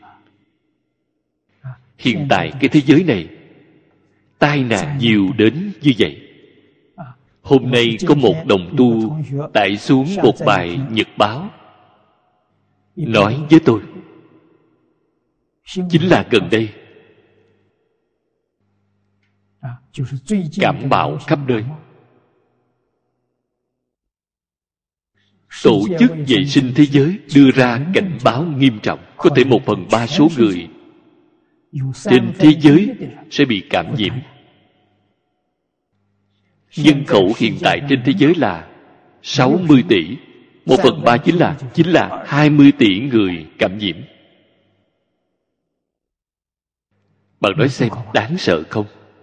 Hiện tại cái thế giới này tai nạn nhiều đến như vậy. Hôm nay có một đồng tu tải xuống một bài nhật báo, nói với tôi, chính là gần đây cảm bạo khắp nơi. Tổ chức vệ sinh thế giới đưa ra cảnh báo nghiêm trọng, có thể 1/3 số người trên thế giới sẽ bị cảm nhiễm. Nhân khẩu hiện tại trên thế giới là 60 tỷ. 1/3 chính là 20 tỷ người cảm nhiễm. Bạn nói xem đáng sợ không?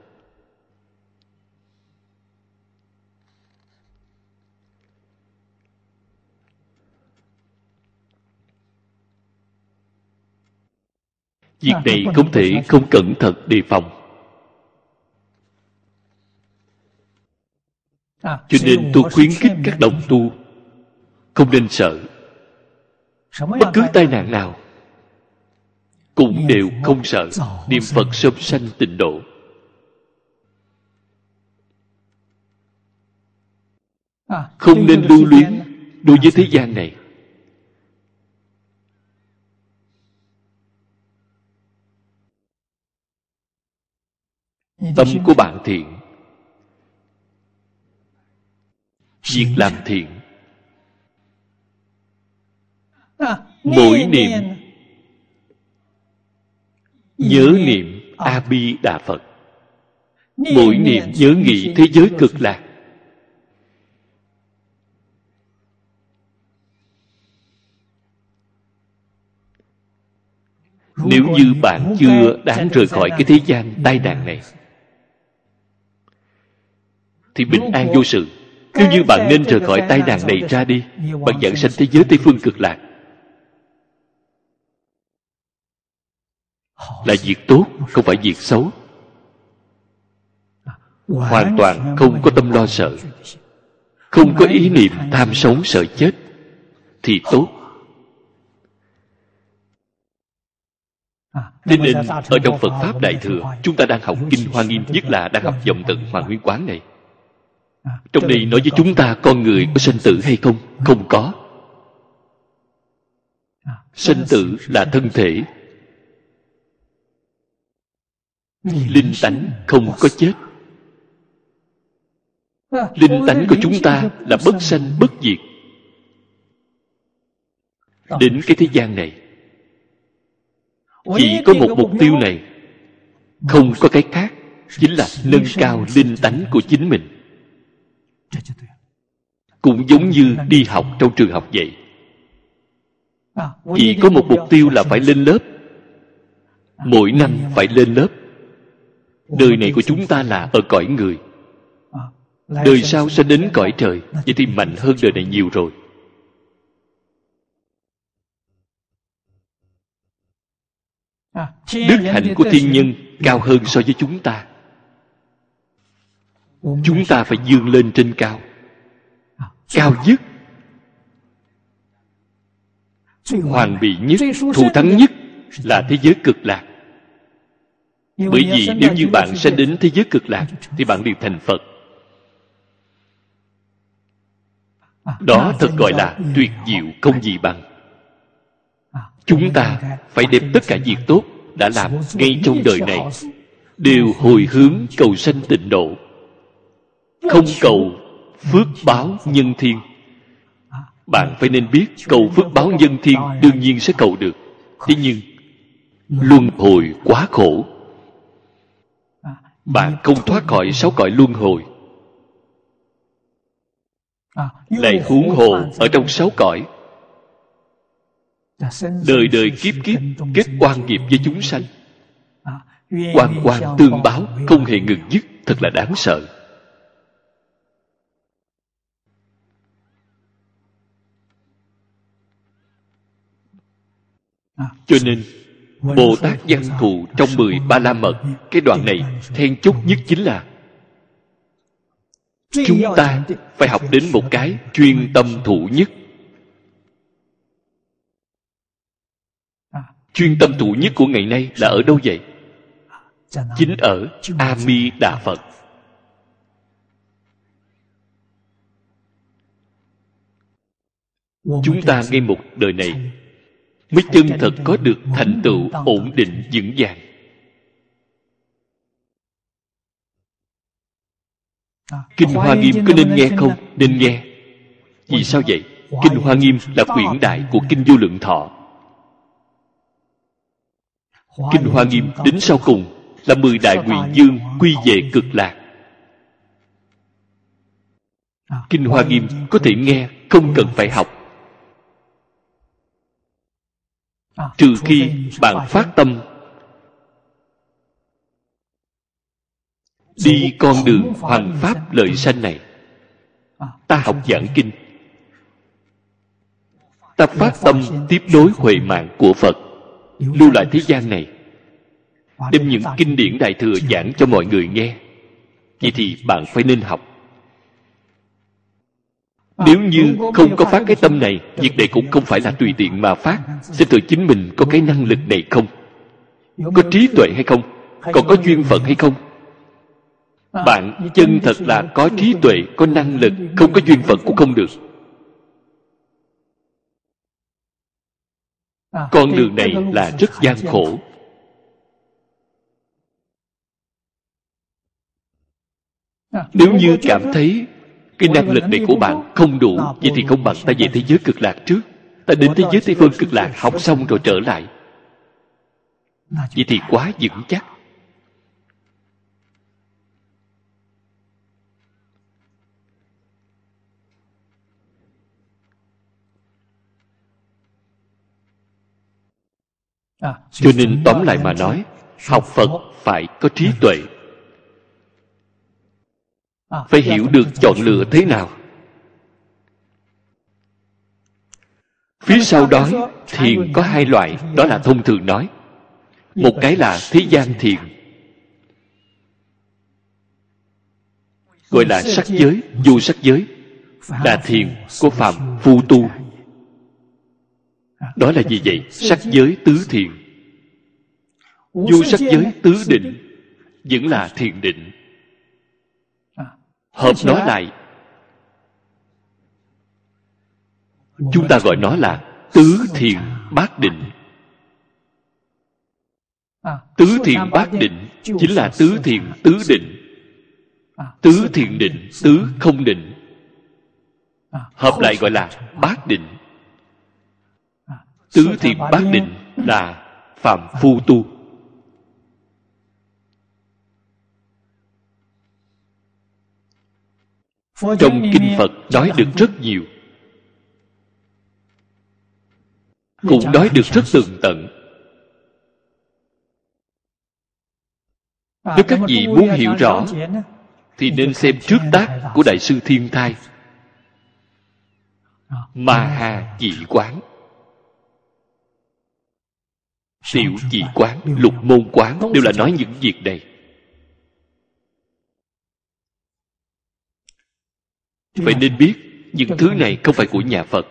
Việc này không thể không cẩn thận đề phòng. Cho nên tôi khuyến khích các đồng tu không nên sợ. Bất cứ tai nạn nào cũng đều không sợ. Niệm Phật sớm sanh tịnh độ. Không nên lưu luyến đối với thế gian này. tâm của bạn thiện, việc làm thiện, mỗi niệm nhớ niệm A Di Đà Phật, mỗi niệm nhớ nghĩ thế giới cực lạc. Nếu như bạn chưa đáng rời khỏi cái thế gian tai nạn này thì bình an vô sự. Nếu như bạn nên rời khỏi tai nạn này ra đi, bạn giảng sanh thế giới Tây Phương Cực Lạc, là việc tốt, không phải việc xấu. Hoàn toàn không có tâm lo sợ, không có ý niệm tham sống sợ chết thì tốt. Thế nên ở trong Phật Pháp Đại Thừa, chúng ta đang học Kinh Hoa Nghiêm, nhất là đang học vọng tự Hoàn Nguyên Quán này. Trong đây nói với chúng ta con người có sanh tử hay không? Không có. Sanh tử là thân thể, linh tánh không có chết. Linh tánh của chúng ta là bất sanh bất diệt. Đến cái thế gian này chỉ có một mục tiêu này, không có cái khác, chính là nâng cao linh tánh của chính mình. Cũng giống như đi học trong trường học vậy, chỉ có một mục tiêu là phải lên lớp, mỗi năm phải lên lớp. Đời này của chúng ta là ở cõi người, đời sau sẽ đến cõi trời, vậy thì mạnh hơn đời này nhiều rồi. Đức hạnh của thiên nhân cao hơn so với chúng ta. Chúng ta phải vươn lên trên cao, cao nhất, hoàn bị nhất, thù thắng nhất là thế giới cực lạc. Bởi vì nếu như bạn sẽ đến thế giới cực lạc thì bạn liền thành Phật. Đó thật gọi là tuyệt diệu không gì bằng. Chúng ta phải đem tất cả việc tốt đã làm ngay trong đời này đều hồi hướng cầu sanh tịnh độ, không cầu phước báo nhân thiên. Bạn phải nên biết cầu phước báo nhân thiên đương nhiên sẽ cầu được, thế nhưng luân hồi quá khổ, bạn không thoát khỏi 6 cõi luân hồi. Lại huống hồ ở trong 6 cõi, đời đời kiếp kiếp kết oan nghiệp với chúng sanh, oan oan tương báo không hề ngừng dứt, thật là đáng sợ. Cho nên Bồ Tát Văn Thù trong 10 Ba La Mật, cái đoạn này then chốt nhất chính là chúng ta phải học đến một cái chuyên tâm thụ nhất. Chuyên tâm thụ nhất của ngày nay là ở đâu vậy? Chính ở A Di Đà Phật. Chúng ta ngay một đời này mới chân thật có được thành tựu ổn định vững vàng. Kinh Hoa Nghiêm có nên nghe không? Nên nghe. Vì sao vậy? Kinh Hoa Nghiêm là quyển đại của Kinh Vô Lượng Thọ. Kinh Hoa Nghiêm đến sau cùng là 10 đại nguyện dương quy về cực lạc. Kinh Hoa Nghiêm có thể nghe, không cần phải học. Trừ khi bạn phát tâm đi con đường hoằng pháp lợi sanh này. Ta học giảng kinh, ta phát tâm tiếp nối huệ mạng của Phật, lưu lại thế gian này, đem những kinh điển Đại Thừa giảng cho mọi người nghe. Vậy thì bạn phải nên học. Nếu như không có phát cái tâm này, việc này cũng không phải là tùy tiện mà phát. Xin thử chính mình có cái năng lực này không? Có trí tuệ hay không? Còn có duyên phận hay không? Bạn chân thật là có trí tuệ, có năng lực, không có duyên phận cũng không được. Con đường này là rất gian khổ. Nếu như cảm thấy cái năng lực này của bạn không đủ, vậy thì không bằng ta về thế giới cực lạc trước. Ta đến thế giới Tây Phương cực lạc học xong rồi trở lại. Vậy thì quá vững chắc. Cho nên tóm lại mà nói, học Phật phải có trí tuệ, phải hiểu được chọn lựa thế nào. Phía sau đó, thiền có hai loại, đó là thông thường nói. Một cái là thế gian thiền, gọi là sắc giới, vô sắc giới, là thiền của phàm phu tu. Đó là gì vậy? Sắc giới tứ thiền. Vô sắc giới tứ định vẫn là thiền định. Hợp nó lại, chúng ta gọi nó là tứ thiền bát định. Tứ thiền bát định chính là tứ thiền tứ định, tứ thiền định, tứ không định. Hợp lại gọi là bát định. Tứ thiền bát định là phàm phu tu. Trong kinh Phật nói được rất nhiều, cũng nói được rất tường tận. Nếu các vị muốn hiểu rõ thì nên xem trước tác của Đại sư Thiên Thai, Ma Ha Chỉ Quán, Tiểu Chỉ Quán, Lục Môn Quán, đều là nói những việc này. Phải nên biết những thứ này không phải của nhà Phật.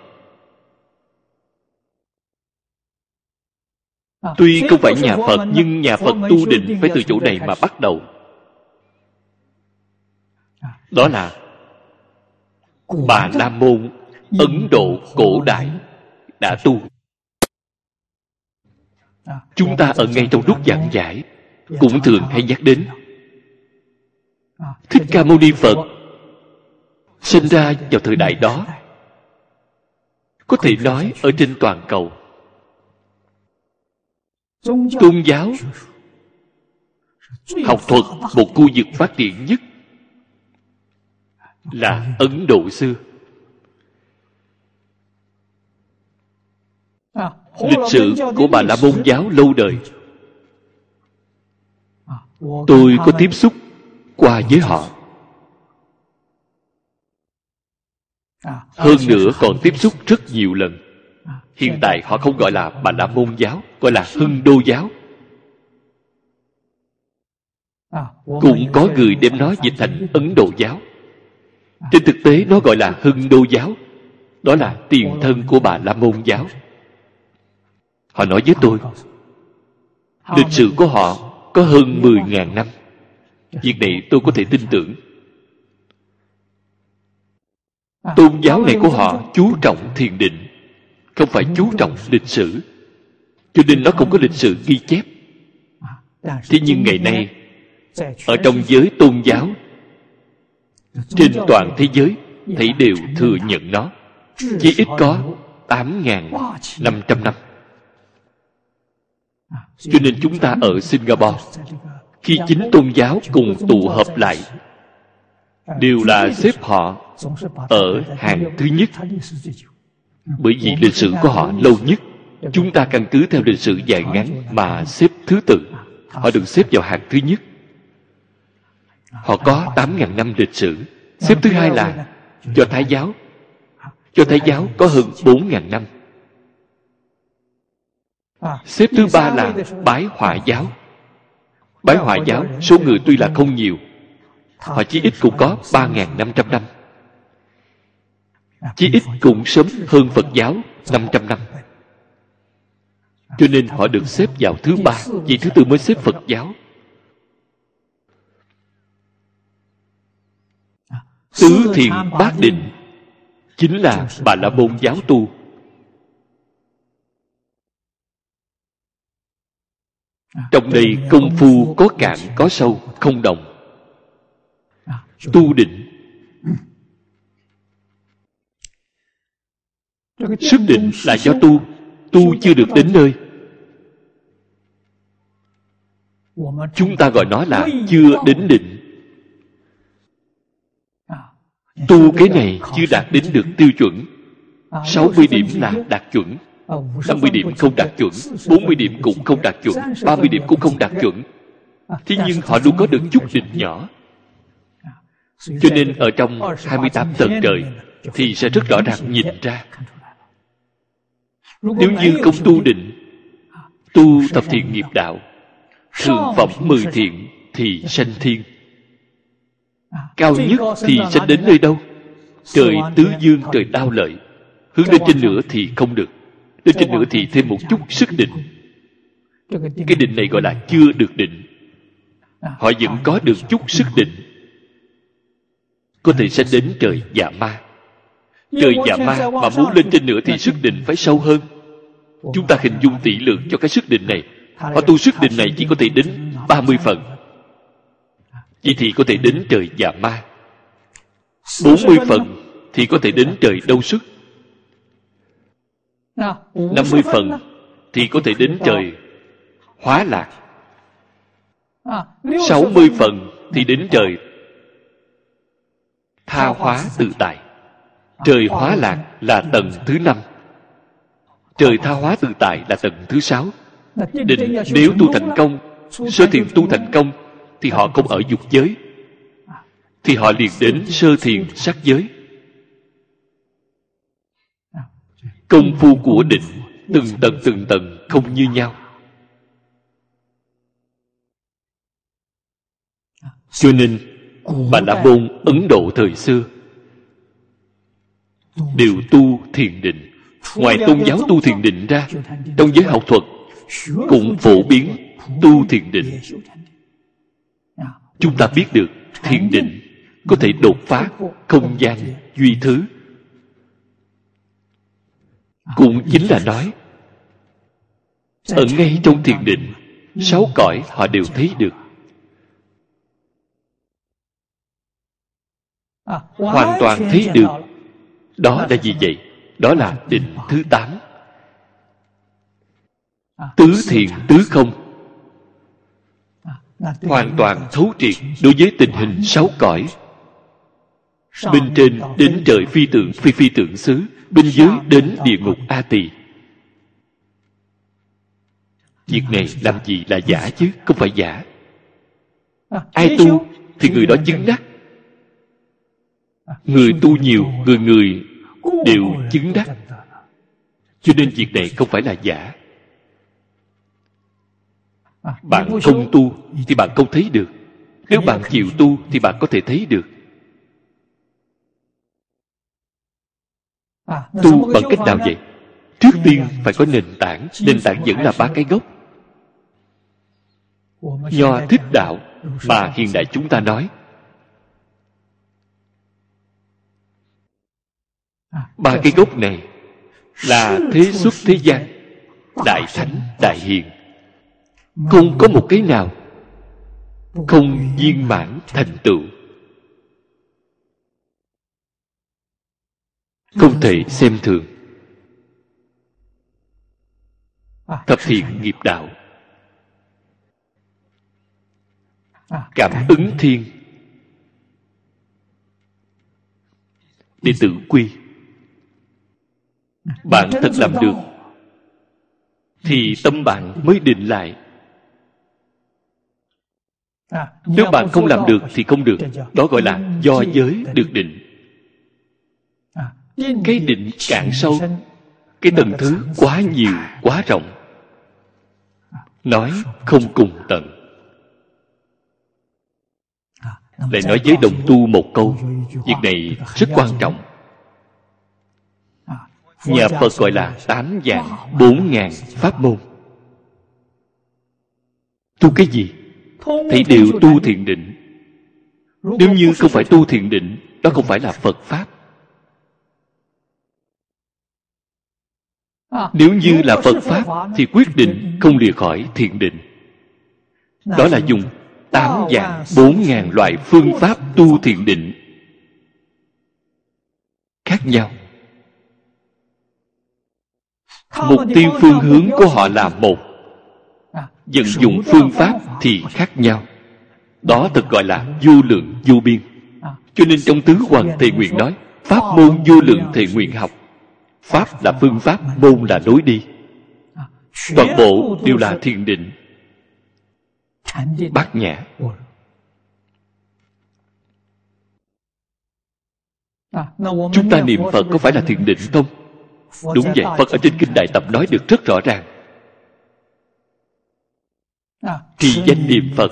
Tuy không phải nhà Phật, nhưng nhà Phật tu định phải từ chỗ này mà bắt đầu. Đó là Bà La Môn Ấn Độ cổ đại đã tu. Chúng ta ở ngay trong lúc giảng giải cũng thường hay nhắc đến Thích Ca Mâu Ni Phật sinh ra vào thời đại đó. Có thể nói ở trên toàn cầu, tôn giáo học thuật một khu vực phát triển nhất là Ấn Độ xưa. Lịch sử của Bà La Môn giáo lâu đời, tôi có tiếp xúc qua với họ. Hơn nữa còn tiếp xúc rất nhiều lần. Hiện tại họ không gọi là Bà La Môn giáo, gọi là Hưng Đô giáo. Cũng có người đem nó dịch thành Ấn Độ giáo. Trên thực tế nó gọi là Hưng Đô giáo. Đó là tiền thân của Bà La Môn giáo. Họ nói với tôi, lịch sử của họ có hơn 10.000 năm. Việc này tôi có thể tin tưởng. Tôn giáo này của họ chú trọng thiền định, không phải chú trọng lịch sử, cho nên nó không có lịch sử ghi chép. Thế nhưng ngày nay ở trong giới tôn giáo trên toàn thế giới thấy đều thừa nhận nó. Chỉ ít có 8.500 năm. Cho nên chúng ta ở Singapore, khi chính tôn giáo cùng tụ hợp lại, đều là xếp họ ở hàng thứ nhất. Bởi vì lịch sử của họ lâu nhất. Chúng ta căn cứ theo lịch sử dài ngắn mà xếp thứ tự. Họ được xếp vào hàng thứ nhất. Họ có 8.000 năm lịch sử. Xếp thứ hai là Do Thái giáo. Do Thái giáo có hơn 4.000 năm. Xếp thứ ba là Bái Hỏa giáo. Bái Hỏa giáo số người tuy là không nhiều, họ chí ít cũng có 3.500 năm. Chí ít cũng sớm hơn Phật giáo 500 năm. Cho nên họ được xếp vào thứ ba. Vì thứ tư mới xếp Phật giáo. Tứ thiền bát định chính là Bà La Môn giáo tu. Trong đây công phu có cạn có sâu, không đồng. tu định. Sức định là do tu chưa được đến nơi. Chúng ta gọi nó là chưa đến định. Tu cái này chưa đạt đến được tiêu chuẩn. 60 điểm là đạt chuẩn, 50 điểm không đạt chuẩn, 40 điểm cũng không đạt chuẩn, 30 điểm cũng không đạt chuẩn. Thế nhưng họ luôn có được chút định nhỏ. Cho nên ở trong 28 tầng trời thì sẽ rất rõ ràng nhìn ra. Nếu như không tu định, tu tập thiện nghiệp đạo, thượng phẩm 10 thiện thì sanh thiên. Cao nhất thì sanh đến nơi đâu? Trời tứ dương, trời đao lợi. Hướng lên trên nữa thì không được. Lên trên nữa thì thêm một chút sức định. Cái định này gọi là chưa được định. Họ vẫn có được chút sức định, có thể sanh đến trời dạ ma. Trời dạ ma mà muốn lên trên nữa thì sức định phải sâu hơn. Chúng ta hình dung tỷ lượng cho cái sức định này. Họ tu sức định này chỉ có thể đến 30 phần. Vậy thì có thể đến trời dạ ma. 40 phần thì có thể đến trời đâu sức. 50 phần thì có thể đến trời hóa lạc. 60 phần thì đến trời tha hóa tự tại. Trời hóa lạc là tầng thứ 5. Trời tha hóa tự tại là tầng thứ 6. Định nếu tu thành công, sơ thiền tu thành công, thì họ không ở dục giới, thì họ liền đến sơ thiền sắc giới. Công phu của định từng tầng không như nhau. Cho nên Bà La Môn Ấn Độ thời xưa đều tu thiền định. Ngoài tôn giáo tu thiền định ra, trong giới học thuật cũng phổ biến tu thiền định. Chúng ta biết được thiền định có thể đột phá không gian duy thứ. Cũng chính là nói, ở ngay trong thiền định, 6 cõi họ đều thấy được. Hoàn toàn thấy được. Đó là gì vậy? Đó là định thứ 8. Tứ thiền tứ không. Hoàn toàn thấu triệt đối với tình hình 6 cõi. Bên trên đến trời phi tượng phi tượng xứ, bên dưới đến địa ngục A Tỳ. Việc này làm gì là giả chứ? Không phải giả. Ai tu thì người đó chứng đắc. Người tu nhiều, người đều chứng đắc. Cho nên việc này không phải là giả. Bạn không tu thì bạn không thấy được. Nếu bạn chịu tu thì bạn có thể thấy được. Tu bằng cách nào vậy? Trước tiên phải có nền tảng. Nền tảng vẫn là 3 cái gốc. Nho thích đạo mà hiện đại chúng ta nói. 3 cái gốc này là thế xuất thế gian, đại thánh, đại hiền. Không có một cái nào không viên mãn thành tựu. Không thể xem thường. Thập thiện nghiệp đạo, cảm ứng thiên, đệ tử quy. Bạn thật làm được thì tâm bạn mới định lại. Nếu bạn không làm được thì không được. Đó gọi là do giới được định. Cái định cạn sâu, cái tầng thứ quá nhiều, quá rộng, nói không cùng tận. Lại nói với đồng tu một câu, việc này rất quan trọng. Nhà Phật gọi là 8 vạn 4.000 pháp môn. Tu cái gì? Thì đều tu thiền định. Nếu như không phải tu thiền định, đó không phải là Phật Pháp. Nếu như là Phật Pháp thì quyết định không lìa khỏi thiền định. Đó là dùng 8.400.000 loại phương pháp tu thiền định khác nhau. Mục tiêu phương hướng của họ là một, vận dụng phương pháp thì khác nhau. Đó thật gọi là vô lượng vô biên. Cho nên trong Tứ Hoàng Thệ Nguyện nói, pháp môn vô lượng thệ nguyện học. Pháp là phương pháp, môn là lối đi. Toàn bộ đều là thiền định, bát nhã. Chúng ta niệm Phật có phải là thiền định không? Đúng vậy, Phật ở trên Kinh Đại Tập nói được rất rõ ràng. Trì danh niệm Phật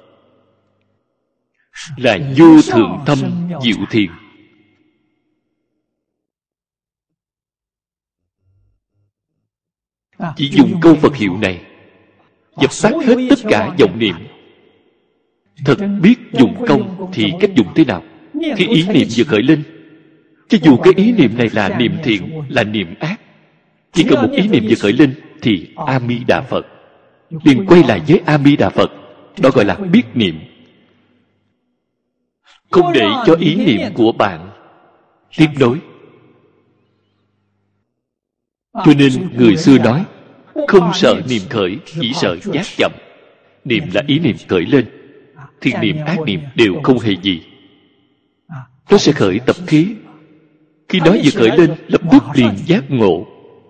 là vô thượng thâm diệu thiền. Chỉ dùng câu Phật hiệu này dập tắt hết tất cả vọng niệm. Thật biết dùng công thì cách dùng thế nào? Khi ý niệm vừa khởi lên, cho dù cái ý niệm này là niệm thiện, là niệm ác, chỉ cần một ý niệm vừa khởi lên thì A Di Đà Phật, liền quay lại với A Di Đà Phật. Đó gọi là biết niệm. Không để cho ý niệm của bạn tiếp nối. Cho nên người xưa nói, không sợ niệm khởi, chỉ sợ giác chậm. Niệm là ý niệm khởi lên, thiện niệm ác niệm đều không hề gì. Nó sẽ khởi tập khí. Khi nói vừa khởi lên, lập tức liền giác ngộ.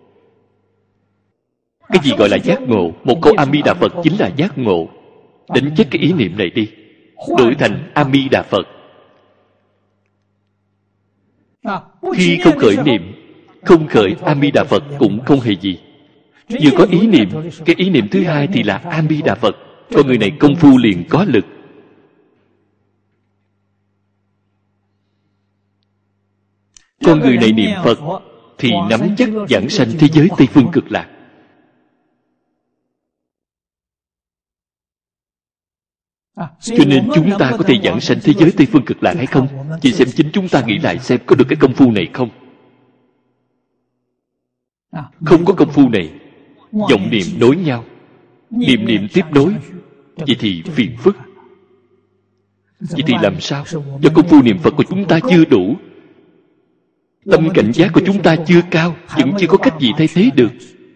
Cái gì gọi là giác ngộ? Một câu A Di Đà Phật chính là giác ngộ. Đánh chết cái ý niệm này đi, đổi thành A Di Đà Phật. Khi không khởi niệm, không khởi A Di Đà Phật cũng không hề gì. Vừa có ý niệm, cái ý niệm thứ hai thì là A Di Đà Phật. Con người này công phu liền có lực. Con người này niệm Phật thì nắm chắc vãng sanh thế giới Tây Phương Cực Lạc. Cho nên chúng ta có thể vãng sanh thế giới Tây Phương Cực Lạc hay không? Chỉ xem chính chúng ta nghĩ lại xem có được cái công phu này không. Không có công phu này, vọng niệm nối nhau, niệm niệm tiếp nối, vậy thì phiền phức. Vậy thì làm sao? Do công phu niệm Phật của chúng ta chưa đủ, tâm cảnh giác của chúng ta chưa cao, vẫn chưa có cách gì thay thế được.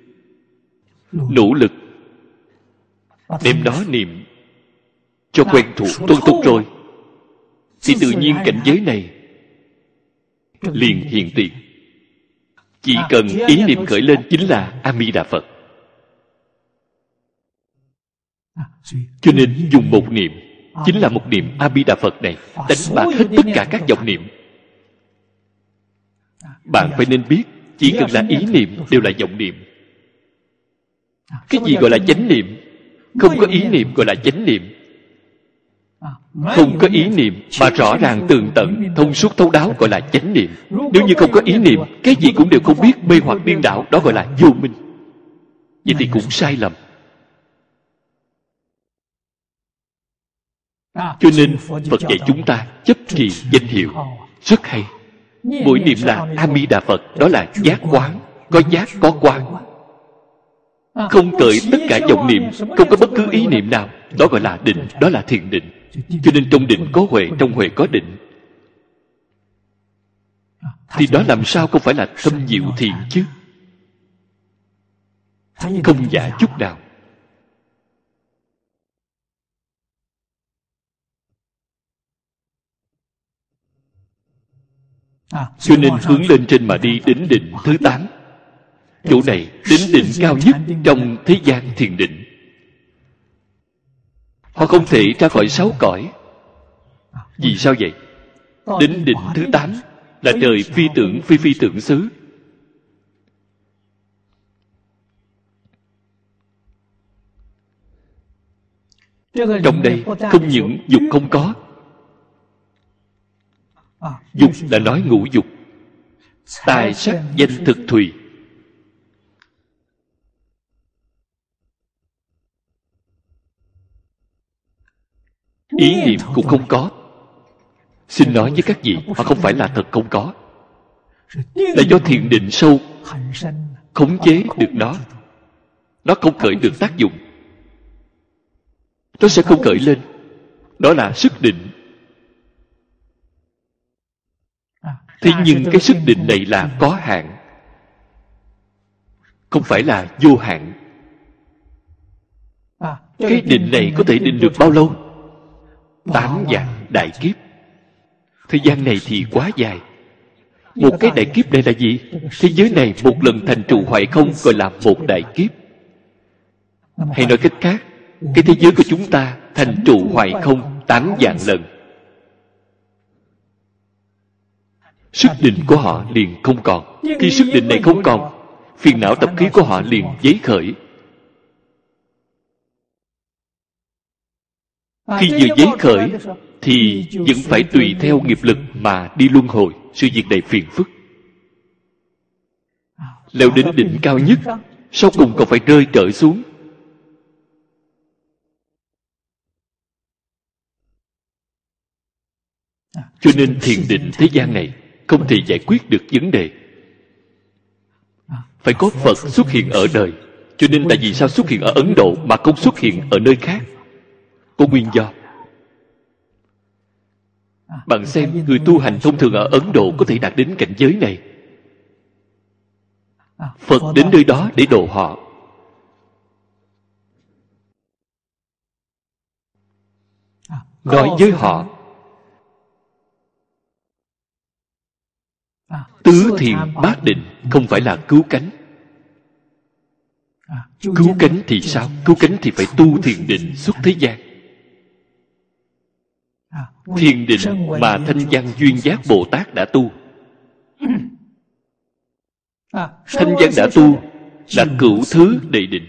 Nỗ lực đem đó niệm cho quen thuộc tuân tục rồi, thì tự nhiên cảnh giới này liền hiện tiền. Chỉ cần ý niệm khởi lên chính là A Di Đà Phật. Cho nên dùng một niệm, chính là một niệm A Di Đà Phật này, đánh bạc hết tất cả các vọng niệm. Bạn phải nên biết, chỉ cần là ý niệm đều là vọng niệm. Cái gì gọi là chánh niệm? Không có ý niệm gọi là chánh niệm. Không có ý niệm mà rõ ràng tường tận, thông suốt thấu đáo gọi là chánh niệm. Nếu như không có ý niệm, cái gì cũng đều không biết, mê hoặc điên đảo, đó gọi là vô minh. Vậy thì cũng sai lầm. Cho nên Phật dạy chúng ta chấp trì danh hiệu rất hay. Mỗi niệm là A Di Đà Phật, đó là giác quán. Có giác có quán, không cởi tất cả vọng niệm, không có bất cứ ý niệm nào. Đó gọi là định, đó là thiền định. Cho nên trong định có huệ, trong huệ có định. Thì đó làm sao không phải là thâm diệu thiền chứ? Không giả chút nào. Cho nên hướng lên trên mà đi đến định thứ 8. Chỗ này đến định cao nhất trong thế gian thiền định. Họ không thể ra khỏi 6 cõi. Vì sao vậy? Đến định thứ 8 là trời phi tưởng phi phi tưởng xứ. Trong đây không những dục không có. Dục là nói ngũ dục, tài sắc danh thực thùy. Ý niệm cũng không có. Xin nói với các vị, họ không phải là thật không có, là do thiền định sâu khống chế được nó. Nó không khởi được tác dụng, nó sẽ không khởi lên. Đó là sức định. Thế nhưng cái sức định này là có hạn, không phải là vô hạn. Cái định này có thể định được bao lâu? 8 vạn đại kiếp. Thời gian này thì quá dài. Một cái đại kiếp này là gì? Thế giới này một lần thành trụ hoại không gọi là một đại kiếp. Hay nói cách khác, cái thế giới của chúng ta thành trụ hoại không 8 vạn lần. Sức định của họ liền không còn. Khi sức định này không còn, phiền não tập khí của họ liền dấy khởi. Khi vừa dấy khởi thì vẫn phải tùy theo nghiệp lực mà đi luân hồi. Sự việc này phiền phức. Leo đến đỉnh cao nhất, sau cùng còn phải rơi trở xuống. Cho nên thiền định thế gian này không thể giải quyết được vấn đề. Phải có Phật xuất hiện ở đời. Cho nên tại vì sao xuất hiện ở Ấn Độ mà không xuất hiện ở nơi khác? Có nguyên do. Bạn xem, người tu hành thông thường ở Ấn Độ có thể đạt đến cảnh giới này. Phật đến nơi đó để độ họ. Nói với họ tứ thiền bát định không phải là cứu cánh. Cứu cánh thì sao? Cứu cánh thì phải tu thiền định xuất thế gian. Thiền định mà Thanh Văn Duyên Giác Bồ Tát đã tu. Thanh Văn đã tu là cửu thứ đệ định.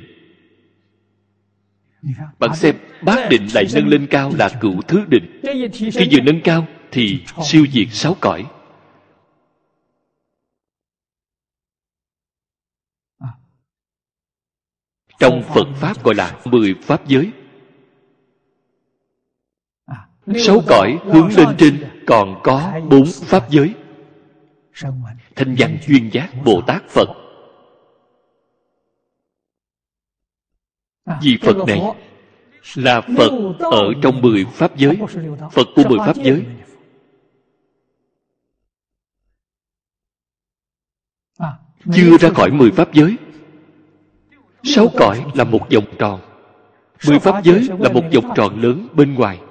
Bạn xem, bát định lại nâng lên cao là cửu thứ định. Khi vừa nâng cao thì siêu diệt 6 cõi. Trong Phật Pháp gọi là 10 Pháp giới. 6 cõi hướng lên trên còn có 4 Pháp giới. Thanh Văn Duyên Giác Bồ Tát Phật. Vì Phật này là Phật ở trong 10 Pháp giới. Phật của 10 Pháp giới. Chưa ra khỏi 10 Pháp giới. 6 cõi là một vòng tròn. 10 Pháp giới là một vòng tròn lớn bên ngoài.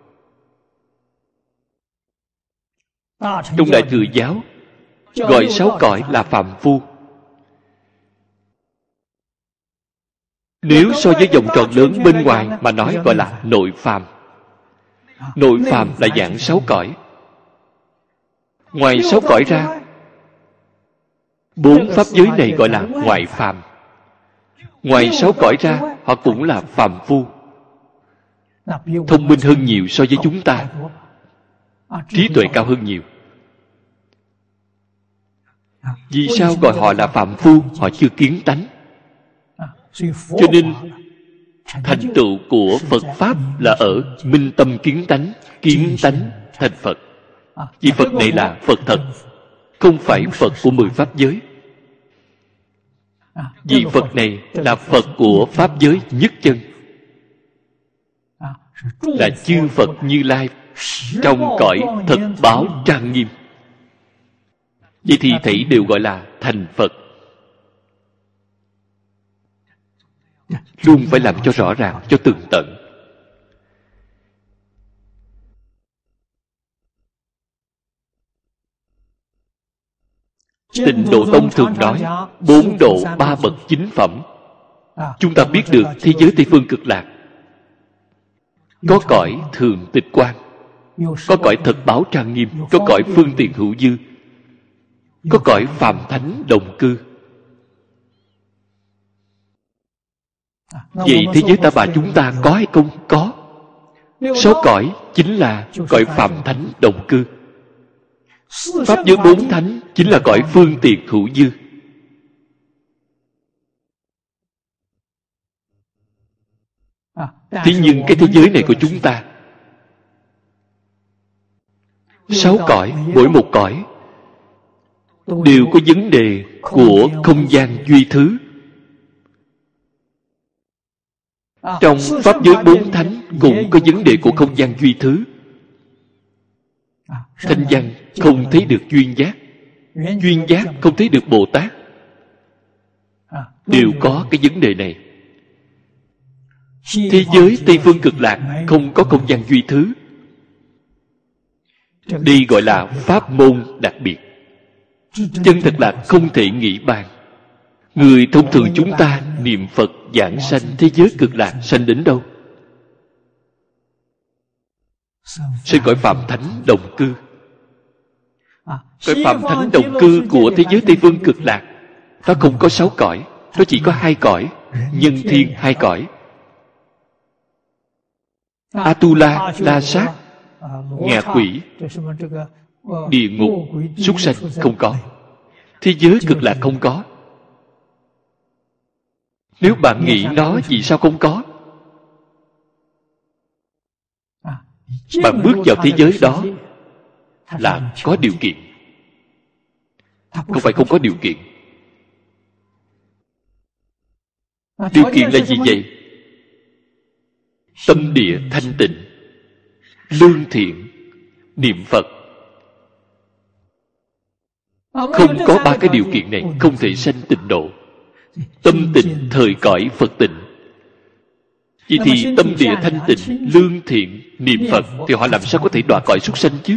Trong Đại Thừa Giáo gọi 6 cõi là phàm phu. Nếu so với vòng tròn lớn bên ngoài mà nói gọi là nội phàm. Nội phàm là dạng 6 cõi. Ngoài 6 cõi ra, 4 Pháp giới này gọi là ngoại phàm. Ngoài 6 cõi ra, họ cũng là phàm phu. Thông minh hơn nhiều so với chúng ta. Trí tuệ cao hơn nhiều. Vì sao gọi họ là phàm phu? Họ chưa kiến tánh. Cho nên thành tựu của Phật Pháp là ở minh tâm kiến tánh thành Phật. Vì Phật này là Phật thật, không phải Phật của 10 Pháp giới. Vì Phật này là Phật của Pháp giới nhất chân, là chư Phật Như Lai trong cõi thật báo trang nghiêm. Vậy thì thảy đều gọi là thành Phật. Luôn phải làm cho rõ ràng, cho tường tận. Tịnh Độ Tông thường nói 4 độ 3 bậc chính phẩm. Chúng ta biết được thế giới Tây Phương Cực Lạc có cõi thường tịch quan, có cõi thật báo trang nghiêm, có cõi phương tiện hữu dư, có cõi phàm thánh đồng cư. Vậy thế giới Ta Bà chúng ta có hay không? Có. 6 cõi chính là cõi phàm thánh đồng cư. Pháp giới 4 thánh chính là cõi phương tiện hữu dư. Thế nhưng cái thế giới này của chúng ta 6 cõi, mỗi một cõi đều có vấn đề của không gian duy thứ. Trong Pháp giới bốn thánh cũng có vấn đề của không gian duy thứ. Thanh văn không thấy được duyên giác, duyên giác không thấy được Bồ Tát, đều có cái vấn đề này. Thế giới Tây Phương Cực Lạc không có không gian duy thứ. Đây gọi là pháp môn đặc biệt, chân thật là không thể nghĩ bàn. Người thông thường chúng ta niệm Phật giảng sanh thế giới Cực Lạc, sanh đến đâu? Sanh cõi Phạm Thánh Đồng Cư. Cõi Phạm Thánh Đồng Cư của thế giới Tây Phương Cực Lạc, nó không có 6 cõi, nó chỉ có 2 cõi, nhân thiên 2 cõi. Atula, La Sát, ngạ quỷ, địa ngục, súc sanh không có. Thế giới Cực Lạc không có. Nếu bạn nghĩ nó vì sao không có? Bạn bước vào thế giới đó là có điều kiện, không phải không có điều kiện. Điều kiện là gì vậy? Tâm địa thanh tịnh, lương thiện, niệm Phật. Không có 3 cái điều kiện này, không thể sanh tịnh độ. Tâm tịnh thời cõi Phật tịnh. Vì thì tâm địa thanh tịnh, lương thiện, niệm Phật, thì họ làm sao có thể đọa cõi súc sanh chứ?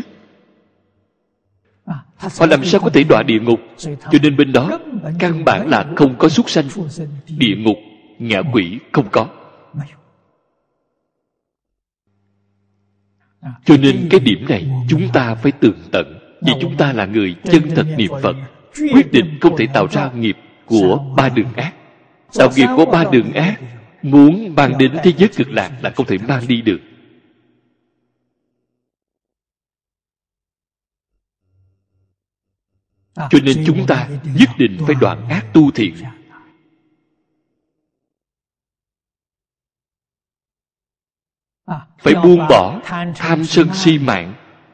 Họ làm sao có thể đọa địa ngục? Cho nên bên đó căn bản là không có súc sanh, địa ngục, ngạ quỷ không có. Cho nên cái điểm này chúng ta phải tường tận. Vì chúng ta là người chân thật niệm Phật, quyết định không thể tạo ra nghiệp của 3 đường ác. Tạo nghiệp của 3 đường ác, muốn mang đến thế giới Cực Lạc là không thể mang đi được. Cho nên chúng ta nhất định phải đoạn ác tu thiện. Phải buông bỏ tham sân si mạng.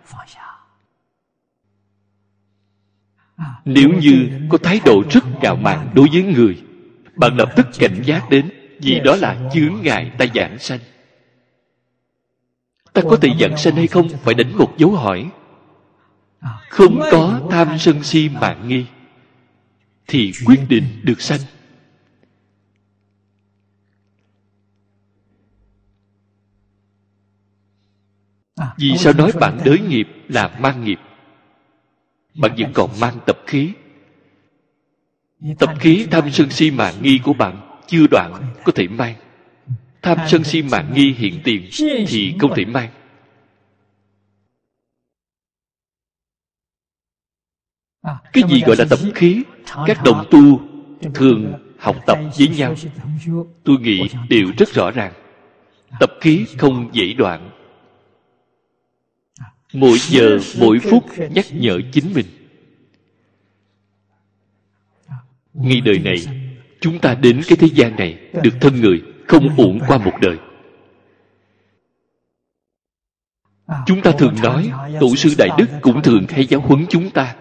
Nếu như có thái độ rất ngạo mạn đối với người, bạn lập tức cảnh giác đến, vì đó là chướng ngại ta giảng sanh. Ta có thể giảng sanh hay không, phải đánh một dấu hỏi. Không có tham sân si mạng nghi thì quyết định được sanh. Vì sao nói bạn đới nghiệp là mang nghiệp? Bạn vẫn còn mang tập khí. Tập khí tham sân si mạng nghi của bạn chưa đoạn có thể mang. Tham sân si mạng nghi hiện tiền thì không thể mang. Cái gì gọi là tập khí? Các đồng tu thường học tập với nhau, tôi nghĩ đều rất rõ ràng. Tập khí không dễ đoạn. Mỗi giờ, mỗi phút nhắc nhở chính mình. Ngay đời này, chúng ta đến cái thế gian này được thân người, không uổng qua một đời. Chúng ta thường nói, tổ sư Đại Đức cũng thường hay giáo huấn chúng ta.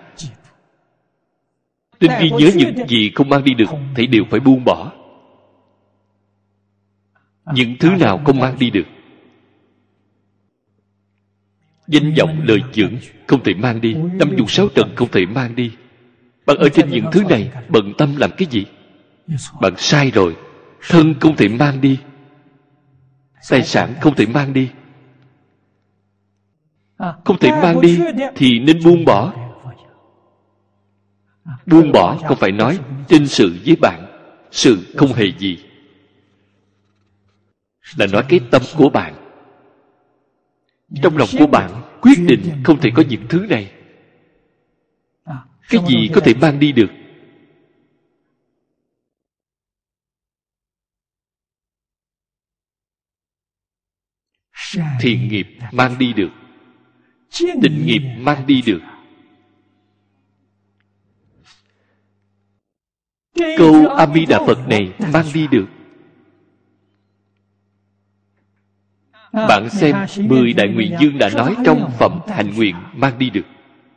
Nên ghi nhớ những gì không mang đi được thì đều phải buông bỏ. Những thứ nào không mang đi được, danh vọng lời chưởng không thể mang đi, 56 trần không thể mang đi. Bạn ở trên những thứ này bận tâm làm cái gì? Bạn sai rồi. Thân không thể mang đi, tài sản không thể mang đi. Không thể mang đi thì nên buông bỏ. Buông bỏ không phải nói trên sự với bạn, sự không hề gì, là nói cái tâm của bạn. Trong lòng của bạn quyết định không thể có những thứ này. Cái gì có thể mang đi được? Thiện nghiệp mang đi được, tịnh nghiệp mang đi được. Câu A Di Đà Phật này mang đi được. Bạn xem 10 Đại Nguyện Dương đã nói trong phẩm hạnh nguyện mang đi được.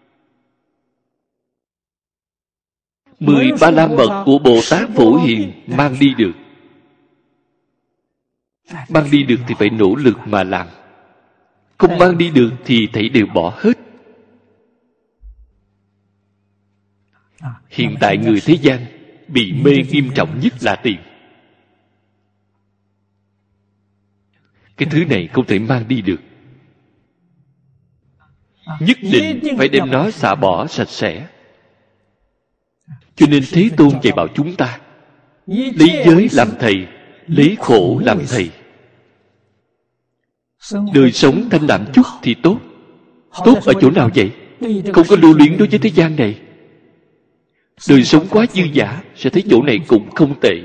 10 Ba La Mật của Bồ Tát Phổ Hiền mang đi được. Mang đi được thì phải nỗ lực mà làm, không mang đi được thì thảy đều bỏ hết. Hiện tại người thế gian bị mê nghiêm trọng nhất là tiền. Cái thứ này không thể mang đi được, nhất định phải đem nó xả bỏ sạch sẽ. Cho nên Thế Tôn dạy bảo chúng ta lấy giới làm thầy, lấy khổ làm thầy. Đời sống thanh đạm chút thì tốt. Tốt ở chỗ nào vậy? Không có lưu luyến đối với thế gian này. Đời sống quá dư dả, sẽ thấy chỗ này cũng không tệ.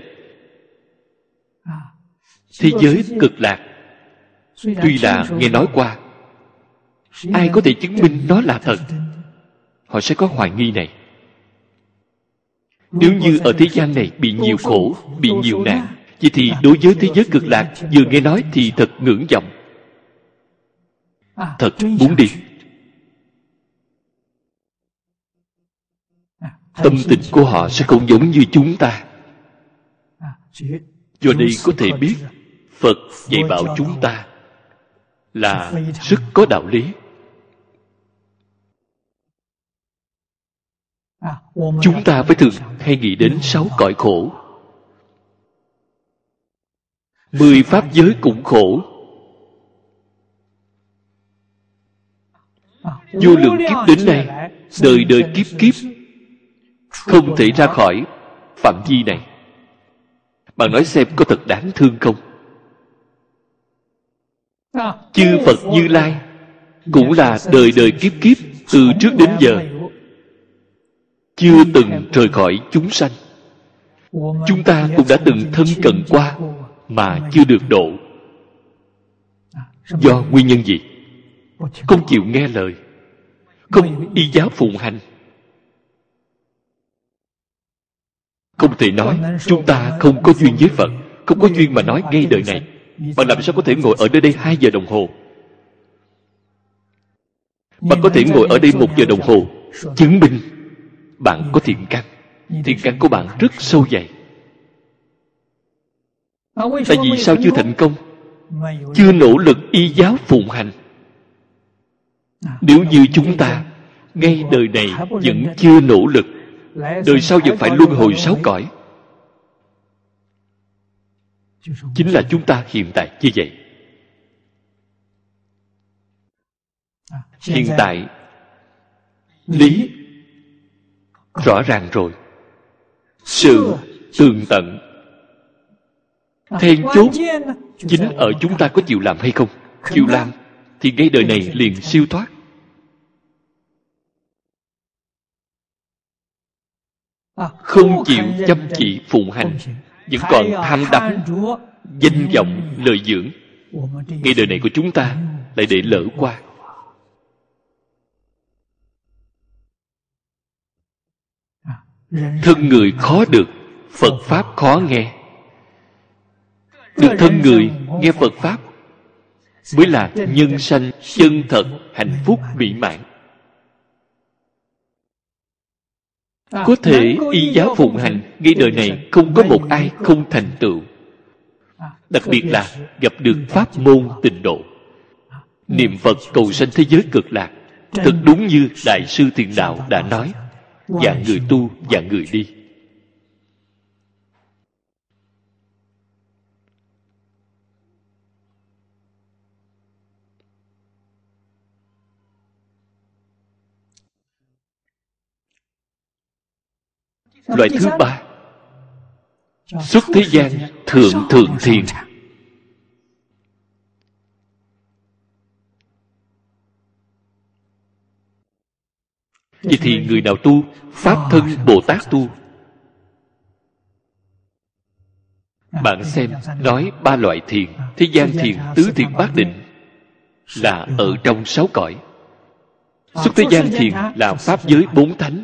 Thế giới cực lạc, tuy là nghe nói qua, ai có thể chứng minh nó là thật? Họ sẽ có hoài nghi này. Nếu như ở thế gian này bị nhiều khổ, bị nhiều nạn, vậy thì đối với thế giới cực lạc vừa nghe nói thì thật ngưỡng vọng, thật muốn đi. Tâm tình của họ sẽ không giống như chúng ta. Do đây có thể biết Phật dạy bảo chúng ta là rất có đạo lý. Chúng ta phải thường hay nghĩ đến 6 cõi khổ. 10 pháp giới cũng khổ. Vô lượng kiếp đến nay, đời đời kiếp kiếp không thể ra khỏi phạm vi này. Bạn nói xem có thật đáng thương không? Chư Phật Như Lai cũng là đời đời kiếp kiếp, từ trước đến giờ chưa từng rời khỏi chúng sanh. Chúng ta cũng đã từng thân cận qua mà chưa được độ. Do nguyên nhân gì? Không chịu nghe lời, không y giáo phụng hành. Không thể nói chúng ta không có duyên với Phật, không có duyên mà nói ngay đời này. Bạn làm sao có thể ngồi ở nơi đây 2 giờ đồng hồ? Bạn có thể ngồi ở đây 1 giờ đồng hồ, chứng minh bạn có thiện căn. Thiện căn của bạn rất sâu dày. Tại vì sao chưa thành công? Chưa nỗ lực y giáo phụng hành. Nếu như chúng ta ngay đời này vẫn chưa nỗ lực, đời sau vẫn phải luân hồi 6 cõi. Chính là chúng ta hiện tại như vậy. Hiện tại lý rõ ràng rồi, sự tường tận. Then chốt chính ở chúng ta có chịu làm hay không. Chịu làm thì ngay đời này liền siêu thoát. Không chịu chăm chỉ phụng hành, vẫn còn tham đắm danh vọng lợi dưỡng, ngay đời này của chúng ta lại để lỡ qua. Thân người khó được, Phật Pháp khó nghe. Được thân người nghe Phật Pháp mới là nhân sanh chân thật, hạnh phúc, mỹ mãn. Có thể y giáo phụng hành, ngay đời này không có một ai không thành tựu. Đặc biệt là gặp được pháp môn tịnh độ, niệm Phật cầu sanh thế giới cực lạc. Thật đúng như Đại sư Thiện Đạo đã nói, vạn người tu, vạn người đi. Loại thứ 3, xuất thế gian thượng thượng thiền. Vậy thì người nào tu Pháp thân Bồ Tát tu? Bạn xem, nói 3 loại thiền: thế gian thiền, tứ thiền, bát định, là ở trong 6 cõi. Xuất thế gian thiền là pháp giới 4 thánh: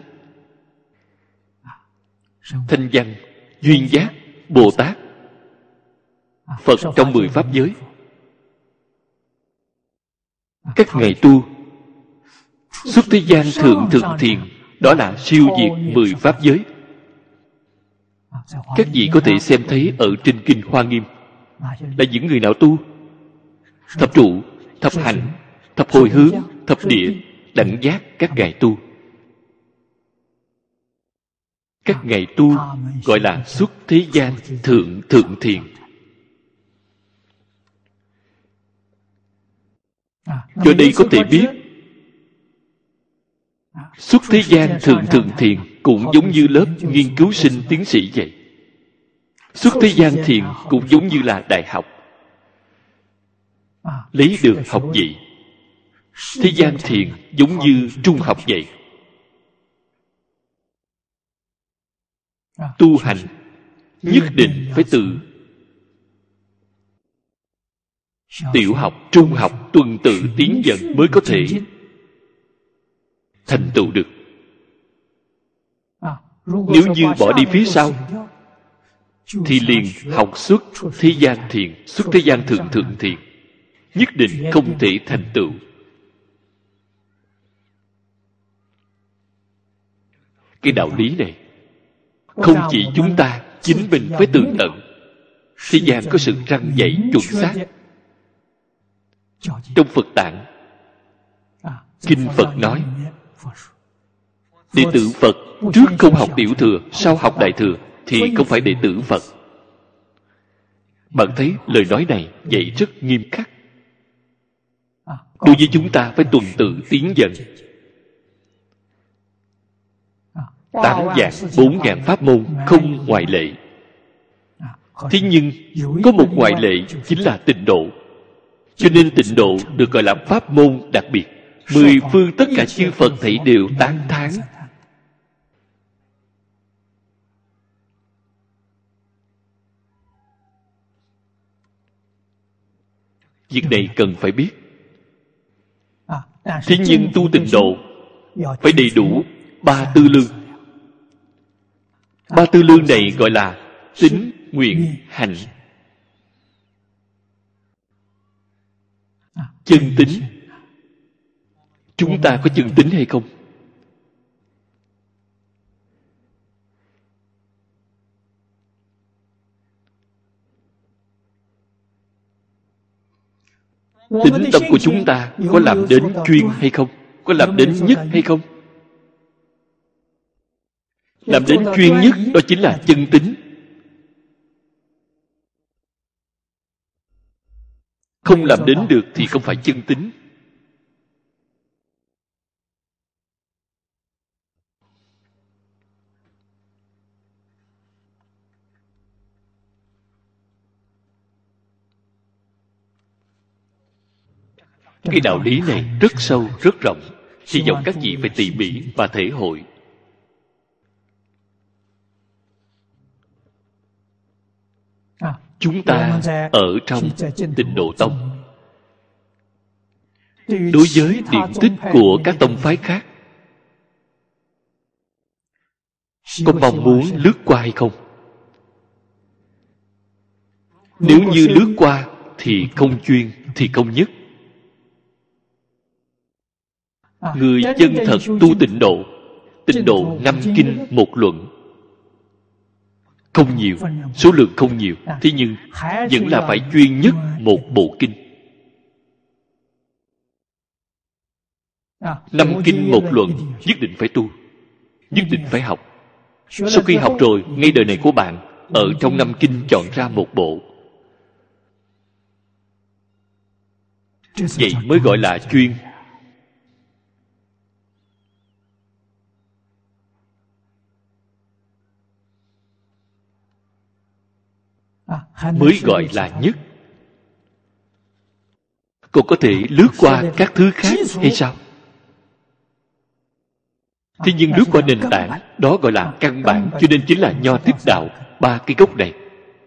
Thanh Văn, Duyên Giác, Bồ Tát, Phật trong 10 pháp giới. Các ngài tu xuất thế gian thượng thượng thiền, đó là siêu diệt 10 pháp giới. Các vị có thể xem thấy ở trên Kinh Hoa Nghiêm, là những người nào tu? Thập trụ, thập hạnh, thập hồi hướng, thập địa, đẳng giác các ngài tu. Các ngài tu gọi là xuất thế gian thượng thượng thiền. Cho đây có thể biết, xuất thế gian thượng thượng thiền cũng giống như lớp nghiên cứu sinh tiến sĩ vậy. Xuất thế gian thiền cũng giống như là đại học, lấy được học vị. Thế gian thiền giống như trung học vậy. Tu hành nhất định phải từ tiểu học, trung học, tuần tự tiến dần mới có thể thành tựu được. Nếu như bỏ đi phía sau thì liền học xuất thế gian thiền, xuất thế gian thượng thượng thiền, nhất định không thể thành tựu. Cái đạo lý này không chỉ chúng ta chính mình phải tường tận. Thế gian có sự răn dạy chuẩn xác. Trong Phật Tạng, Kinh Phật nói, đệ tử Phật trước không học tiểu thừa, sau học đại thừa thì không phải đệ tử Phật. Bạn thấy lời nói này dạy rất nghiêm khắc. Đối với chúng ta phải tuần tự tiến dần. 8 vạn 4 ngàn pháp môn không ngoại lệ. Thế nhưng có một ngoại lệ chính là tịnh độ. Cho nên tịnh độ được gọi là pháp môn đặc biệt. 10 phương tất cả chư Phật thảy đều tán thán. Việc này cần phải biết. Thế nhưng tu tịnh độ phải đầy đủ 3 tư lương. 3 tư lương này gọi là tín, nguyện, hành. Chân tín. Chúng ta có chân tín hay không? Tín tâm của chúng ta có làm đến chuyên hay không? Có làm đến nhất hay không? Làm đến chuyên nhất đó chính là chân tín. Không làm đến được thì không phải chân tín. Cái đạo lý này rất sâu, rất rộng. Hy vọng các vị phải tỉ mỉ và thể hội. Chúng ta ở trong Tịnh Độ Tông, đối với điển tích của các tông phái khác, có mong muốn lướt qua hay không? Nếu như lướt qua thì không chuyên, thì không nhất. Người chân thật tu tịnh độ 5 kinh 1 luận, không nhiều, số lượng không nhiều, thế nhưng vẫn là phải chuyên nhất một bộ kinh. 5 kinh 1 luận nhất định phải tu, nhất định phải học. Sau khi học rồi, ngay đời này của bạn ở trong 5 kinh chọn ra một bộ, vậy mới gọi là chuyên. Mới gọi là nhất. Còn có thể lướt qua các thứ khác hay sao? Thế nhưng lướt qua nền tảng, đó gọi là căn bản, cho nên chính là Nho Tích Đạo, 3 cái gốc này.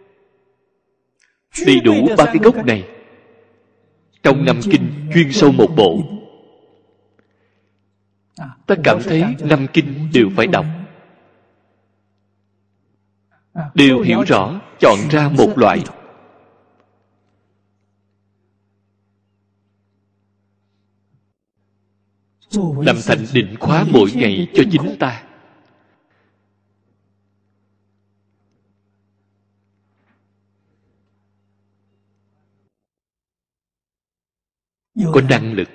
Đầy đủ 3 cái gốc này, trong 5 kinh chuyên sâu một bộ. Ta cảm thấy 5 kinh đều phải đọc, đều hiểu rõ, chọn ra một loại. Làm thành định khóa mỗi ngày cho chính ta. có năng lực,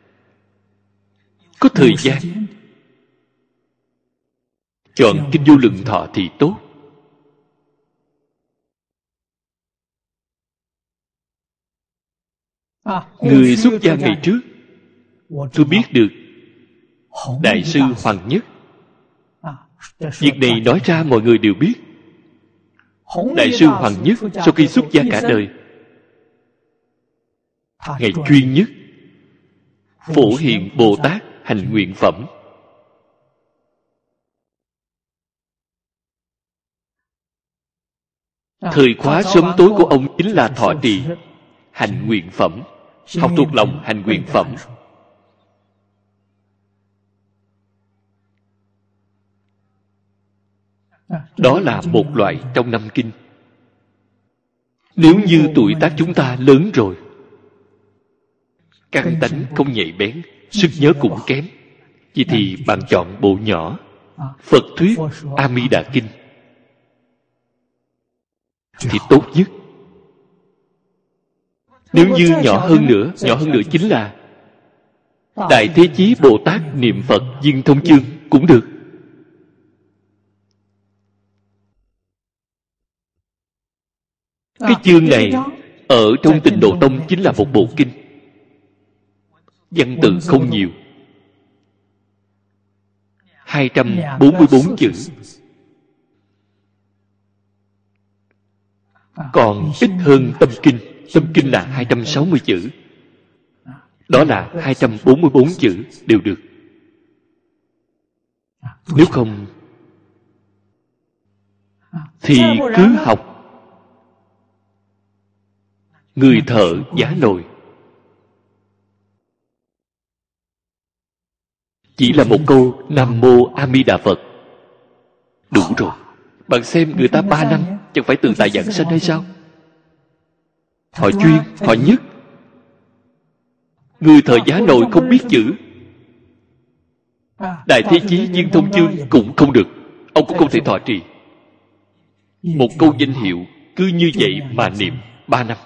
có thời gian, chọn kinh Vô Lượng Thọ thì tốt. Người xuất gia ngày trước, tôi biết được Đại sư Hoàng Nhất. Việc này nói ra mọi người đều biết. Đại sư Hoàng Nhất sau khi xuất gia cả đời, Ngài chuyên nhất phổ hiện Bồ Tát hành nguyện phẩm. Thời khóa sớm tối của ông chính là thọ trì hành nguyện phẩm, học thuộc lòng hành nguyện phẩm. Đó là một loại trong 5 kinh. Nếu như tuổi tác chúng ta lớn rồi, căn tánh không nhạy bén, sức nhớ cũng kém, vậy thì bạn chọn bộ nhỏ Phật thuyết A Di Đà Kinh thì tốt nhất. Nếu như nhỏ hơn nữa chính là Đại Thế Chí Bồ Tát Niệm Phật Viên Thông Chương cũng được. Cái chương này ở trong Tịnh Độ Tông chính là một bộ kinh, văn tự không nhiều, 244 chữ, còn ít hơn Tâm Kinh. Tâm Kinh là 260 chữ, đó là 244 chữ đều được. Nếu không thì cứ học người thợ giá nồi, chỉ là một câu Nam Mô A Di Đà Phật đủ rồi. Bạn xem người ta 3 năm chẳng phải tự tại giảng sanh hay sao? Họ chuyên, họ nhất. Người thợ giá nồi không biết chữ, Đại Thế Chí Viên Thông Chương cũng không được, ông cũng không thể thọ trì. Một câu danh hiệu cứ như vậy mà niệm 3 năm.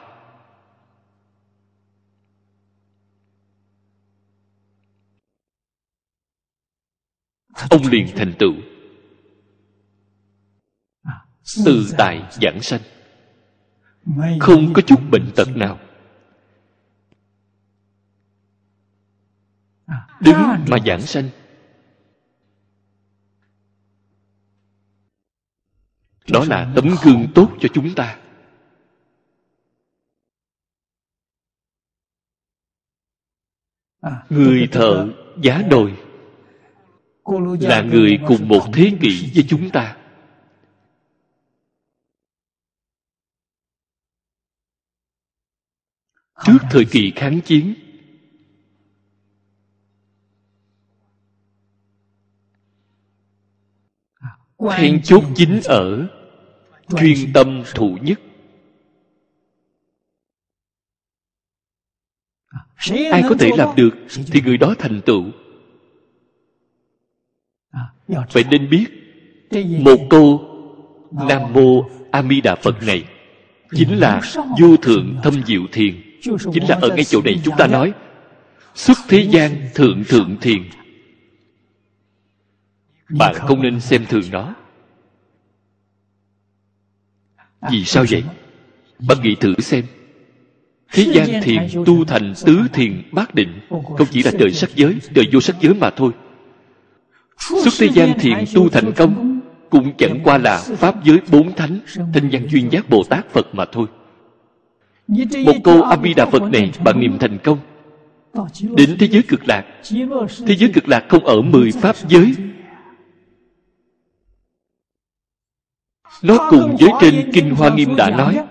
Ông liền thành tựu tự tại giảng sanh, không có chút bệnh tật nào. Đứng mà giảng sanh, đó là tấm gương tốt cho chúng ta. Người thợ giá nồi là người cùng một thế kỷ với chúng ta. Trước thời kỳ kháng chiến, then chốt chính ở chuyên tâm thụ nhất. Ai có thể làm được thì người đó thành tựu. Vậy nên biết một câu Nam Mô A Di Đà Phật này chính là vô thượng thâm diệu thiền. Chính là ở ngay chỗ này chúng ta nói xuất thế gian thượng thượng thiền. Bạn không nên xem thường nó. Vì sao vậy? Bạn nghĩ thử xem. Thế gian thiền tu thành tứ thiền bát định, không chỉ là đời sắc giới, đời vô sắc giới mà thôi. Xuất thế gian thiền tu thành công cũng chẳng qua là pháp giới 4 thánh, thanh văn duyên giác Bồ Tát Phật mà thôi. Một câu A Di Đà Phật này bạn niệm thành công, đến thế giới cực lạc. Thế giới cực lạc không ở 10 pháp giới, nó cùng với trên Kinh Hoa Nghiêm đã nói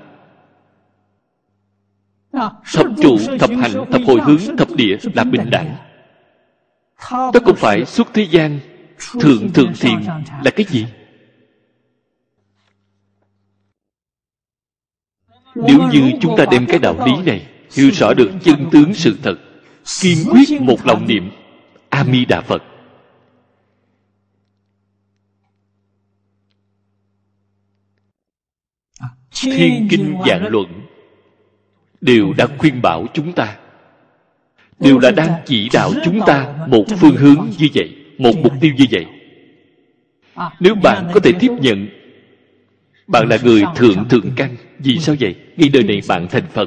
thập trụ, thập hạnh, thập hồi hướng, thập địa là bình đẳng. Đó không phải xuất thế gian thượng thượng thiền là cái gì? Nếu như chúng ta đem cái đạo lý này hiểu rõ được chân tướng sự thật, kiên quyết một lòng niệm A Di Đà Phật, thiên kinh vạn luận đều đã khuyên bảo chúng ta đều là đang chỉ đạo chúng ta một phương hướng như vậy, một mục tiêu như vậy. Nếu bạn có thể tiếp nhận, bạn là người thượng căn. Vì sao vậy? Ngay đời này bạn thành Phật.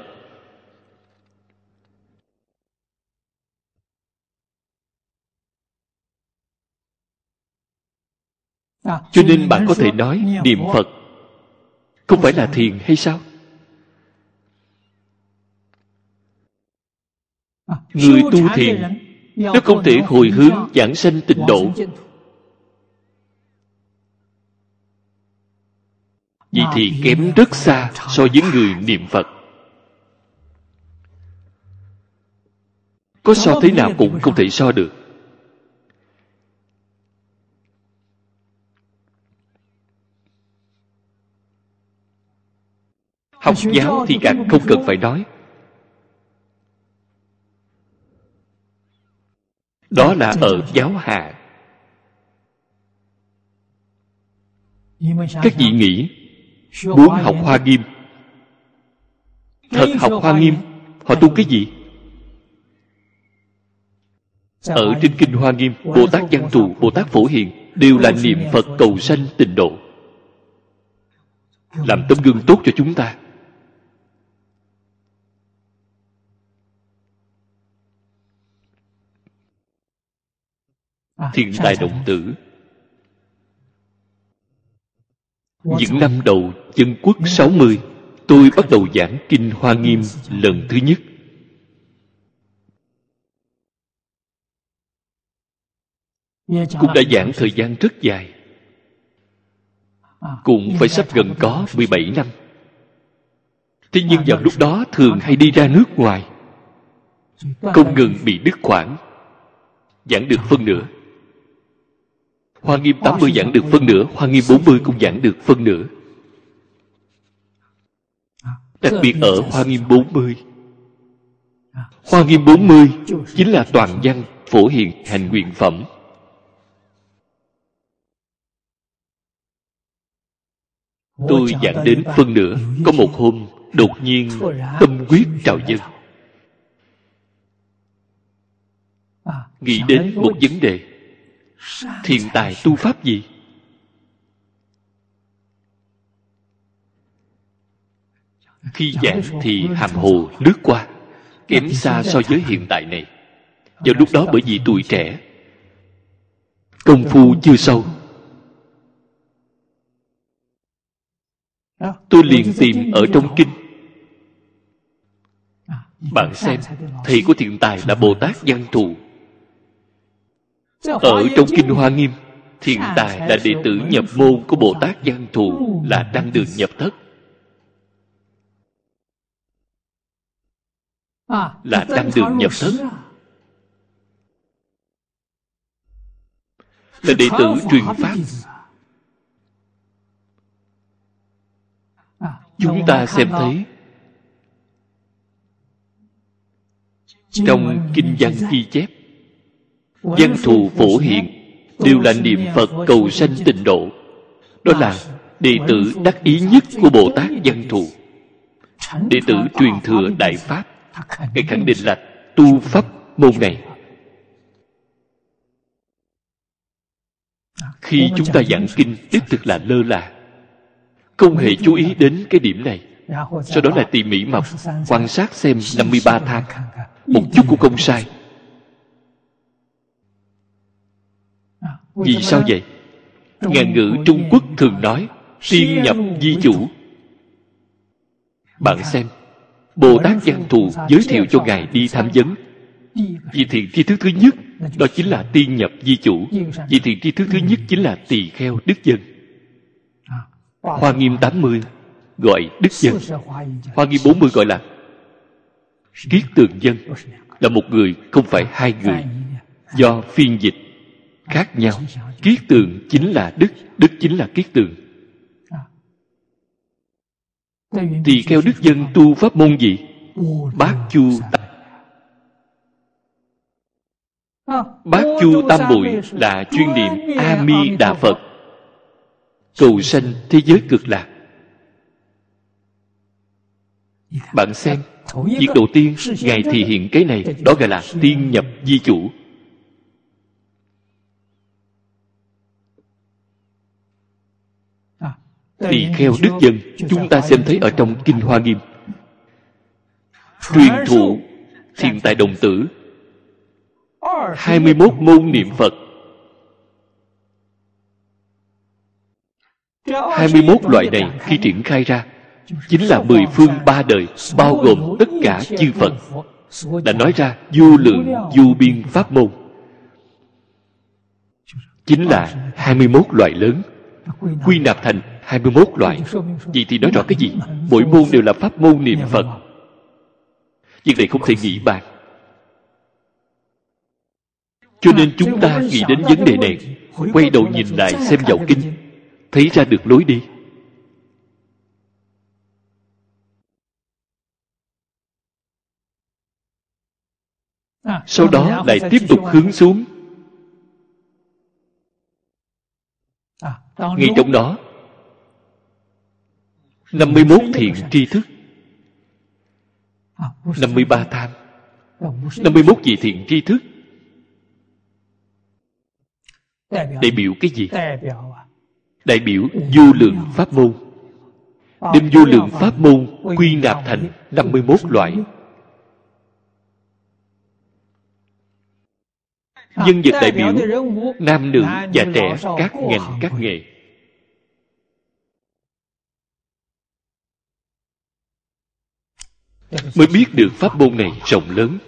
Cho nên bạn có thể nói niệm Phật không phải là thiền hay sao? Người tu thiền nếu không thể hồi hướng giảng sanh tịnh độ, vậy thì kém rất xa so với người niệm Phật. Có so thế nào cũng không thể so được. Học giáo thì càng không cần phải nói. Đó là ở giáo hạ. Các vị nghĩ muốn học Hoa Nghiêm, thật học Hoa Nghiêm, họ tu cái gì? Ở trên kinh Hoa Nghiêm, Bồ Tát Văn Thù, Bồ Tát Phổ Hiền đều là niệm Phật cầu sanh tịnh độ, làm tấm gương tốt cho chúng ta. Thiền tài động tử, những năm đầu Dân Quốc 60, tôi bắt đầu giảng kinh Hoa Nghiêm lần thứ nhất. Cũng đã giảng thời gian rất dài, cũng phải sắp gần có 17 năm. Thế nhưng vào lúc đó thường hay đi ra nước ngoài, không ngừng bị đứt quãng, giảng được phân nửa. Hoa Nghiêm 80 giảng được phân nửa, Hoa Nghiêm 40 cũng giảng được phân nửa. Đặc biệt ở Hoa Nghiêm 40. Hoa Nghiêm 40 chính là toàn văn Phổ Hiền hành nguyện phẩm. Tôi giảng đến phân nửa, có một hôm đột nhiên tâm quyết trào dâng, nghĩ đến một vấn đề: thiện tài tu pháp gì? Khi giảng thì hàm hồ lướt qua, kém xa so với hiện tại này. Vào lúc đó bởi vì tuổi trẻ, công phu chưa sâu, tôi liền tìm ở trong kinh. Bạn xem, thầy của thiện tài là Bồ Tát Văn Thù. Ở trong kinh Hoa Nghiêm, thiện tài là đệ tử nhập môn của Bồ Tát Văn Thù, là đăng đường nhập thất, là đăng đường nhập thất, là đệ tử truyền pháp. Chúng ta xem thấy trong kinh văn ghi chép, Văn Thù Phổ Hiền đều là niệm Phật cầu sanh tịnh độ. Đó là đệ tử đắc ý nhất của Bồ Tát Văn Thù, đệ tử truyền thừa Đại Pháp. Ngài khẳng định là tu pháp môn này. Khi chúng ta giảng kinh, đích thực là lơ là, không hề chú ý đến cái điểm này. Sau đó là tỉ mỉ mà quan sát xem 53 thang, một chút cũng không sai. Vì sao vậy? Ngạn ngữ Trung Quốc thường nói tiên nhập di chủ. Bạn xem, Bồ Tát Văn Thù giới thiệu cho Ngài đi tham vấn. Vị thiện tri thức thứ nhất đó chính là tiên nhập di chủ. Vị thiện tri thức thứ nhất chính là tỳ kheo đức dân. Hoa Nghiêm 80 gọi đức dân, Hoa Nghiêm 40 gọi là kiết tường dân, là một người, không phải hai người. Do phiên dịch khác nhau. Kiết tường chính là đức, đức chính là kiết tường. Tỳ kheo đức dân tu pháp môn gì? Bát chu Bát chu tam muội là chuyên niệm A Di Đà Phật, cầu sanh thế giới cực lạc. Bạn xem, Việc đầu tiên Ngài thị hiện cái này, đó gọi là tiên nhập di chủ. Tỳ kheo đức dân, chúng ta xem thấy ở trong Kinh Hoa Nghiêm, truyền thụ Thiện Tài Đồng Tử 21 môn niệm Phật. 21 loại này khi triển khai ra chính là 10 phương 3 đời, bao gồm tất cả chư Phật, đã nói ra vô lượng vô biên pháp môn, chính là 21 loại lớn, quy nạp thành 21 loại. Vậy thì nói rõ cái gì? Mỗi môn đều là pháp môn niệm Phật. Việc này không thể nghĩ bàn. Cho nên chúng ta nghĩ đến vấn đề này, quay đầu nhìn lại xem vào kinh, thấy ra được lối đi. Sau đó lại tiếp tục hướng xuống. Ngay trong đó 51 thiện tri thức, 53 tham, 51 vị thiện tri thức đại biểu cái gì? Đại biểu vô lượng pháp môn. Đem vô lượng pháp môn quy nạp thành 51 loại. Nhân vật đại biểu nam nữ già trẻ, các ngành các nghề. Mới biết được pháp môn này rộng lớn.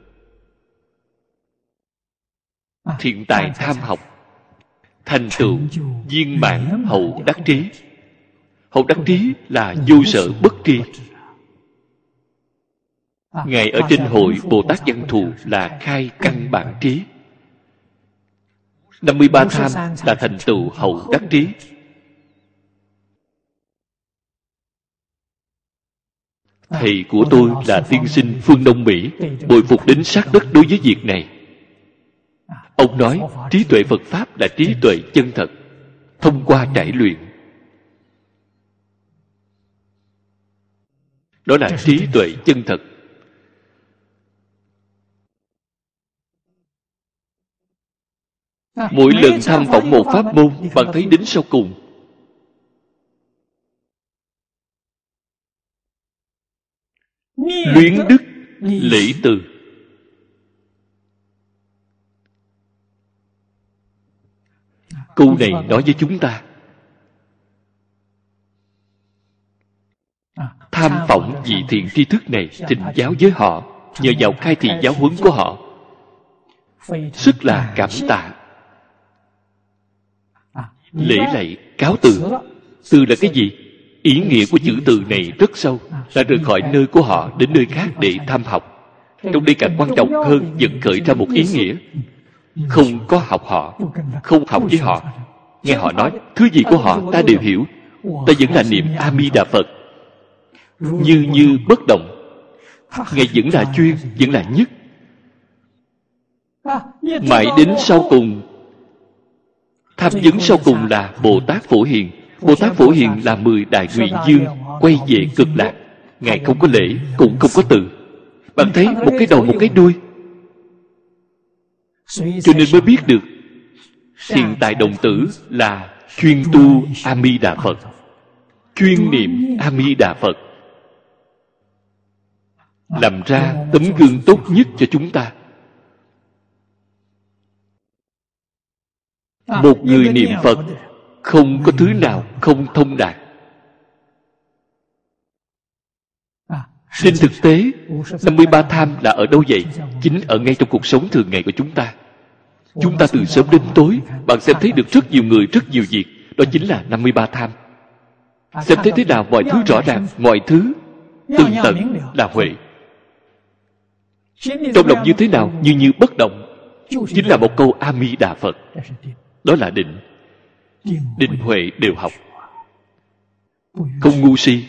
Thiện tài tham học, thành tựu viên mãn hậu đắc trí. Hậu đắc trí là vô sở bất tri. Ngài ở trên hội Bồ Tát Văn Thù là khai căn bản trí. 53 tham là thành tựu hậu đắc trí. Thầy của tôi là tiên sinh Phương Đông Mỹ, bội phục đến sát đất đối với việc này. Ông nói trí tuệ Phật Pháp là trí tuệ chân thật, thông qua trải luyện. Đó là trí tuệ chân thật. Mỗi lần tham vọng một pháp môn, bạn thấy đến sau cùng luyến đức lễ từ. Câu này nói với chúng ta, tham phỏng vị thiện tri thức này, thỉnh giáo với họ, nhờ vào khai thị giáo huấn của họ, rất là cảm tạ. Lễ lạy cáo từ. Từ là cái gì? Ý nghĩa của chữ từ này rất sâu, là rời khỏi nơi của họ đến nơi khác để tham học. Trong đây càng quan trọng hơn, dẫn khởi ra một ý nghĩa. Không có học họ, không học với họ, nghe họ nói thứ gì của họ ta đều hiểu, ta vẫn là niệm A Di Đà Phật, như bất động. Ngài vẫn là chuyên, vẫn là nhất. Mãi đến sau cùng, tham vấn sau cùng là Bồ Tát Phổ Hiền. Bồ Tát Phổ Hiền là 10 đại nguyện dương quay về cực lạc. Ngài không có lễ, cũng không có từ. Bạn thấy một cái đầu một cái đuôi. Cho nên mới biết được Thiện Tài Đồng Tử là chuyên tu A Di Đà Phật, chuyên niệm A Di Đà Phật, làm ra tấm gương tốt nhất cho chúng ta. Một người niệm Phật không có thứ nào không thông đạt. Trên thực tế, 53 tham là ở đâu vậy? Chính ở ngay trong cuộc sống thường ngày của chúng ta. Chúng ta từ sớm đến tối, bạn xem thấy được rất nhiều người, rất nhiều việc. Đó chính là 53 tham. Xem thấy thế nào mọi thứ rõ ràng, mọi thứ tường tận là huệ. Trong lòng như thế nào? Như bất động. Chính là một câu A Di Đà Phật. Đó là định. Định huệ đều học. Không ngu si,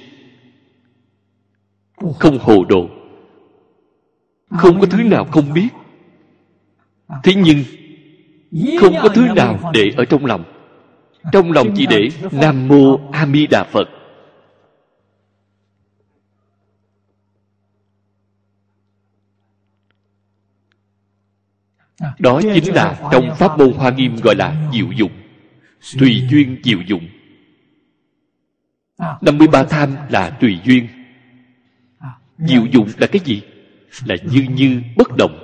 không hồ đồ, không có thứ nào không biết. Thế nhưng không có thứ nào để ở trong lòng. Trong lòng chỉ để Nam Mô A Di Đà Phật. Đó chính là trong pháp môn Hoa Nghiêm gọi là diệu dụng. Tùy duyên diệu dụng. 53 tham là tùy duyên. Diệu dụng là cái gì? Là như như bất động.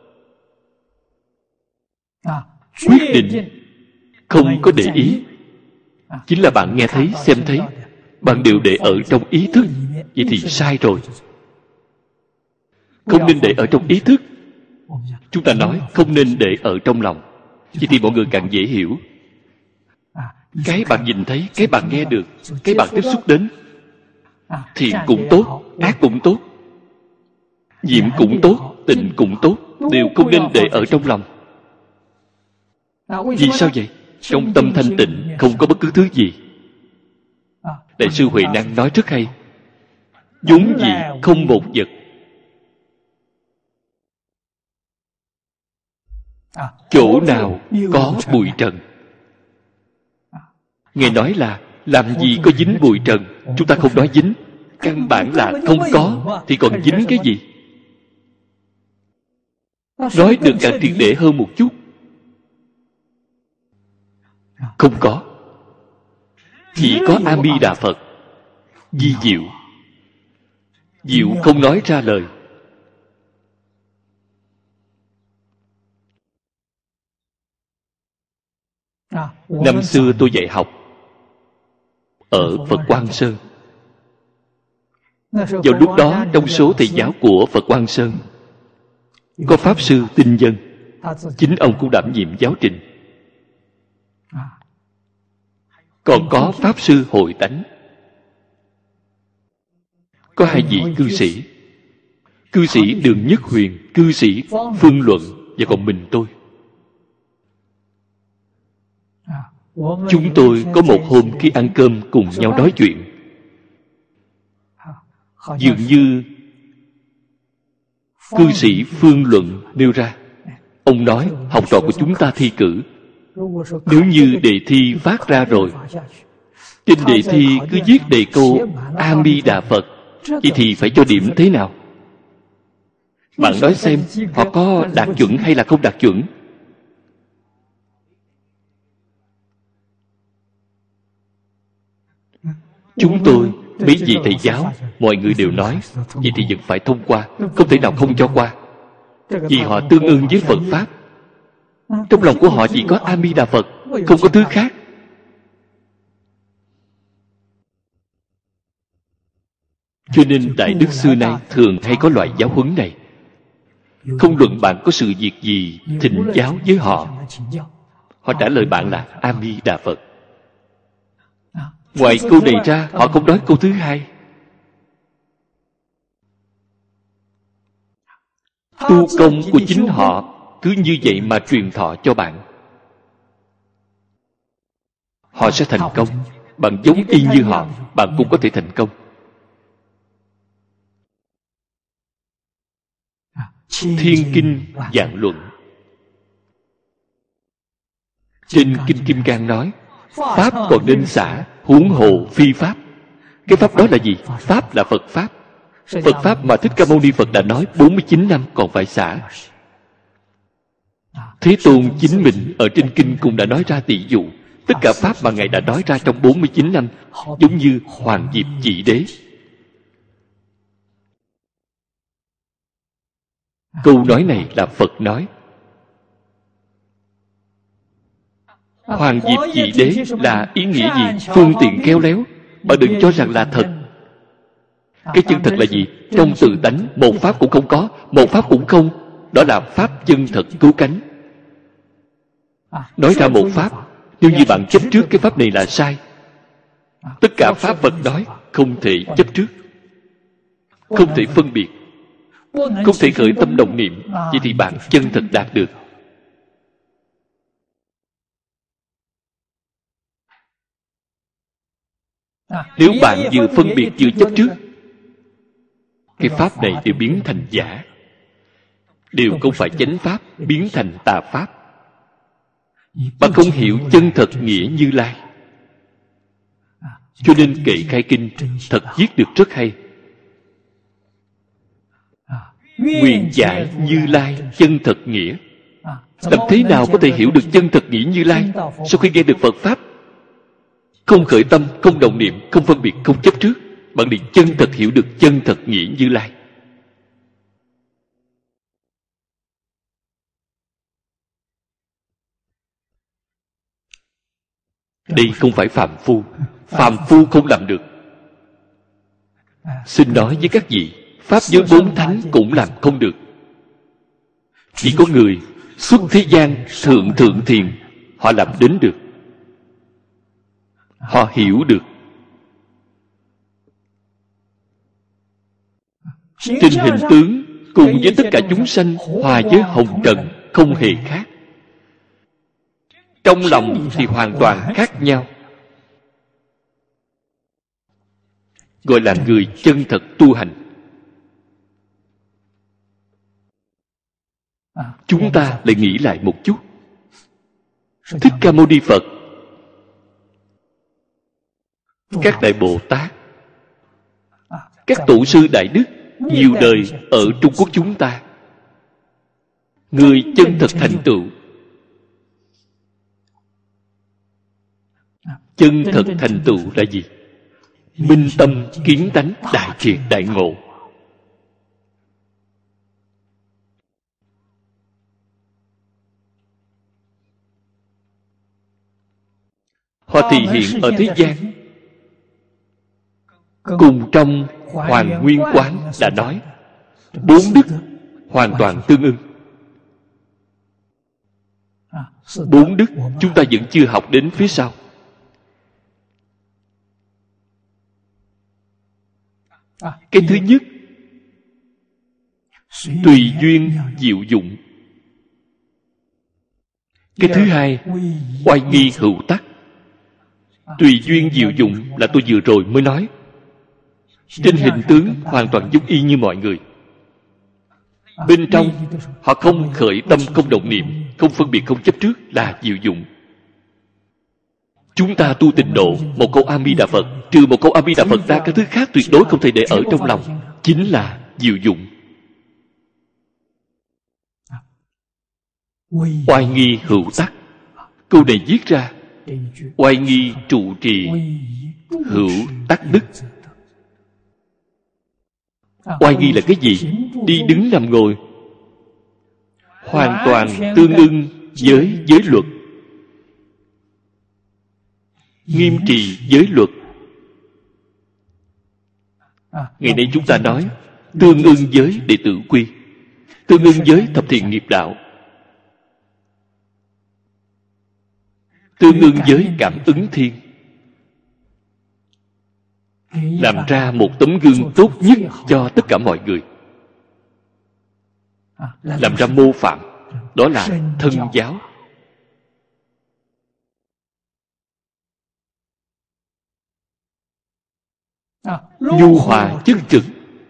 Quyết định không có để ý. Chính là bạn nghe thấy, xem thấy, bạn đều để ở trong ý thức. Vậy thì sai rồi. Không nên để ở trong ý thức. Chúng ta nói không nên để ở trong lòng. Vậy thì mọi người càng dễ hiểu. Cái bạn nhìn thấy, cái bạn nghe được, cái bạn tiếp xúc đến, thiện cũng tốt, ác cũng tốt, diệm cũng tốt, tịnh cũng tốt, đều không nên để ở trong lòng. Vì sao vậy? Trong tâm thanh tịnh không có bất cứ thứ gì. Đại sư Huệ Năng nói rất hay. Vốn dĩ không một vật. Chỗ nào có bụi trần? Ngài nói là làm gì có dính bụi trần. Chúng ta không nói dính. Căn bản là không có. Thì còn dính cái gì? Nói được càng triệt để hơn một chút. Không có. Chỉ có A Di Đà Phật. Di diệu. Diệu không nói ra lời. Năm xưa tôi dạy học ở Phật Quang Sơn. Vào lúc đó, trong số thầy giáo của Phật Quang Sơn có Pháp Sư Tinh Dân. Chính ông cũng đảm nhiệm giáo trình. Còn có Pháp Sư Hội Tánh. Có hai vị cư sĩ. Cư sĩ Đường Nhất Huyền, cư sĩ Phương Luận, và còn mình tôi. Chúng tôi có một hôm khi ăn cơm cùng nhau nói chuyện. Dường như cư sĩ Phương Luận nêu ra. Ông nói học trò của chúng ta thi cử, nếu như đề thi phát ra rồi, trên đề thi cứ viết đề câu A Di Đà Phật, vậy thì phải cho điểm thế nào? Bạn nói xem, họ có đạt chuẩn hay là không đạt chuẩn? Chúng tôi, mấy vị thầy giáo, mọi người đều nói, vậy thì vẫn phải thông qua, không thể nào không cho qua. Vì họ tương ưng với Phật Pháp. Trong lòng của họ chỉ có A Di Đà Phật, không có thứ khác. Cho nên Đại Đức xưa nay thường hay có loại giáo huấn này. Không luận bạn có sự việc gì thỉnh giáo với họ, họ trả lời bạn là A Di Đà Phật. Ngoài câu này ra, họ không nói câu thứ hai. Tu công của chính họ cứ như vậy mà truyền thọ cho bạn. Họ sẽ thành công. Bạn giống y như họ, bạn cũng có thể thành công. Thiên Kinh Vạn Luận. Trên Kinh Kim Cang nói, Pháp còn nên xả, huống hồ phi Pháp. Cái Pháp đó là gì? Pháp là Phật Pháp. Phật Pháp mà Thích Ca Mâu Ni Phật đã nói 49 năm còn phải xả. Thế Tôn chính mình ở trên Kinh cũng đã nói ra tỷ dụ. Tất cả Pháp mà Ngài đã nói ra trong 49 năm giống như Hoàng Diệp Chỉ Đế. Câu nói này là Phật nói. Hoàng Diệp Chỉ Đế là ý nghĩa gì? Phương tiện khéo léo. Bạn đừng cho rằng là thật. Cái chân thật là gì? Trong tự tánh, một Pháp cũng không có, một Pháp cũng không. Đó là Pháp chân thật cứu cánh. Nói ra một Pháp, nếu như bạn chấp trước cái Pháp này là sai. Tất cả Pháp Phật nói không thể chấp trước, không thể phân biệt, không thể khởi tâm động niệm. Vậy thì bạn chân thật đạt được. Nếu bạn vừa phân biệt vừa chấp trước, cái Pháp này đều biến thành giả, đều không phải chánh Pháp, biến thành tà Pháp. Bạn không hiểu chân thật nghĩa Như Lai. Cho nên kệ khai kinh thật viết được rất hay. Nguyện giải Như Lai chân thật nghĩa. Làm thế nào có thể hiểu được chân thật nghĩa Như Lai? Sau khi nghe được Phật Pháp, không khởi tâm, không động niệm, không phân biệt, không chấp trước, bạn liền chân thật hiểu được chân thật nghĩa Như Lai. Đây không phải phàm phu. Phàm phu không làm được. Xin nói với các vị, Pháp giới 4 thánh cũng làm không được. Chỉ có người xuất thế gian thượng thượng thiền, họ làm đến được. Họ hiểu được trên hình tướng cùng với tất cả chúng sanh hòa với hồng trần không hề khác. Trong lòng thì hoàn toàn khác nhau. Gọi là người chân thật tu hành. Chúng ta lại nghĩ lại một chút. Thích Ca Mâu Ni Phật, các Đại Bồ Tát, các tổ sư Đại Đức nhiều đời ở Trung Quốc chúng ta, người chân thật thành tựu. Chân thật thành tựu là gì? Minh tâm kiến tánh, đại triệt đại ngộ. Họ thể hiện ở thế gian. Cùng trong Hoàn Nguyên Quán đã nói, 4 đức hoàn toàn tương ưng. 4 đức chúng ta vẫn chưa học đến phía sau. Cái thứ nhất, tùy duyên diệu dụng. Cái thứ hai, oai nghi hữu tắc. Tùy duyên diệu dụng là tôi vừa rồi mới nói. Trên hình tướng hoàn toàn giống y như mọi người. Bên trong họ không khởi tâm, không động niệm, không phân biệt, không chấp trước là diệu dụng. Chúng ta tu tịnh độ, một câu A Di Đà Phật, trừ một câu A Di Đà Phật ra, các thứ khác tuyệt đối không thể để ở trong lòng, chính là diệu dụng. Oai nghi hữu tắc. Câu này viết ra, oai nghi trụ trì, hữu tắc đức. Oai nghi là cái gì? Đi đứng nằm ngồi hoàn toàn tương ưng với giới luật, nghiêm trì giới luật. Ngày nay chúng ta nói tương ưng với đệ tử quy, tương ưng với thập thiện nghiệp đạo, tương ưng với cảm ứng thiên, làm ra một tấm gương tốt nhất cho tất cả mọi người, làm ra mô phạm. Đó là thân giáo. Nhu hòa chất trực.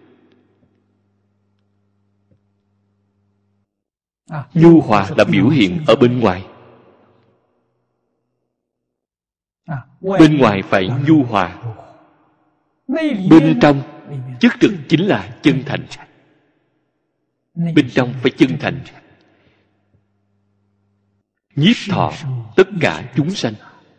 Nhu hòa là biểu hiện ở bên ngoài. Bên ngoài phải nhu hòa, bên trong chất trực chính là chân thành. Bên trong phải chân thành, nhiếp thọ tất cả chúng sanh.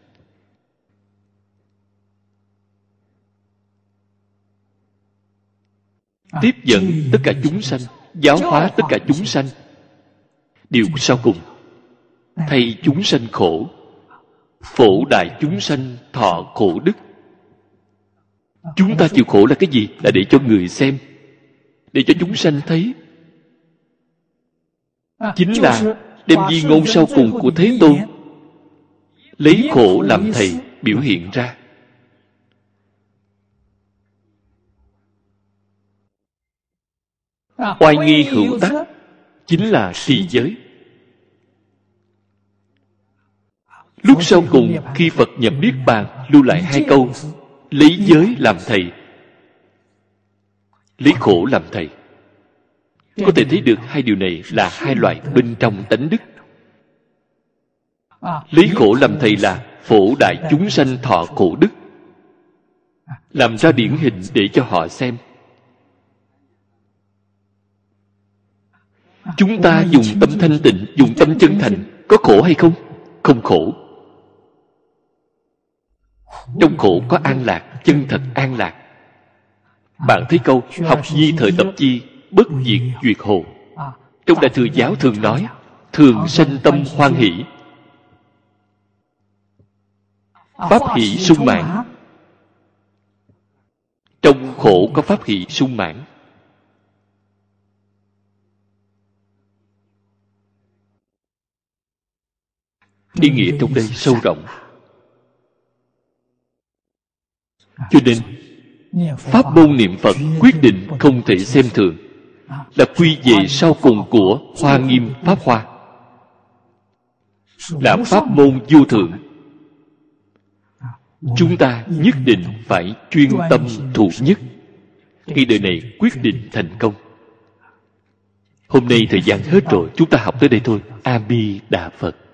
Tiếp dẫn tất cả chúng sanh, giáo hóa tất cả chúng sanh. Điều sau cùng, thay chúng sanh khổ, phổ đại chúng sanh thọ khổ đức. Chúng ta chịu khổ là cái gì? Là để cho người xem, để cho chúng sanh thấy. Chính là đem di ngôn sau cùng của Thế Tôn, lấy khổ làm thầy biểu hiện ra. Oai nghi hữu tắc chính là trì giới. Lúc sau cùng khi Phật nhập Niết Bàn, lưu lại 2 câu: lấy giới làm thầy, lấy khổ làm thầy. Có thể thấy được 2 điều này là 2 loại bên trong tánh đức. Lấy khổ làm thầy là phổ đại chúng sanh thọ khổ đức, làm ra điển hình để cho họ xem. Chúng ta dùng tâm thanh tịnh, dùng tâm chân thành, có khổ hay không? Không khổ. Trong khổ có an lạc, chân thật an lạc. Bạn thấy câu học nhi thời tập chi, bất diệt duyệt hồ. Trong Đại Thừa Giáo thường nói thường sanh tâm hoan hỷ, pháp hỷ sung mãn. Trong khổ có pháp hỷ sung mãn. Ý nghĩa trong đây sâu rộng. Cho nên pháp môn niệm Phật quyết định không thể xem thường, là quy về sau cùng của Hoa Nghiêm Pháp Hoa, là pháp môn vô thượng. Chúng ta nhất định phải chuyên tâm thụ nhất, khi đời này quyết định thành công. Hôm nay thời gian hết rồi, chúng ta học tới đây thôi. A Di Đà Phật.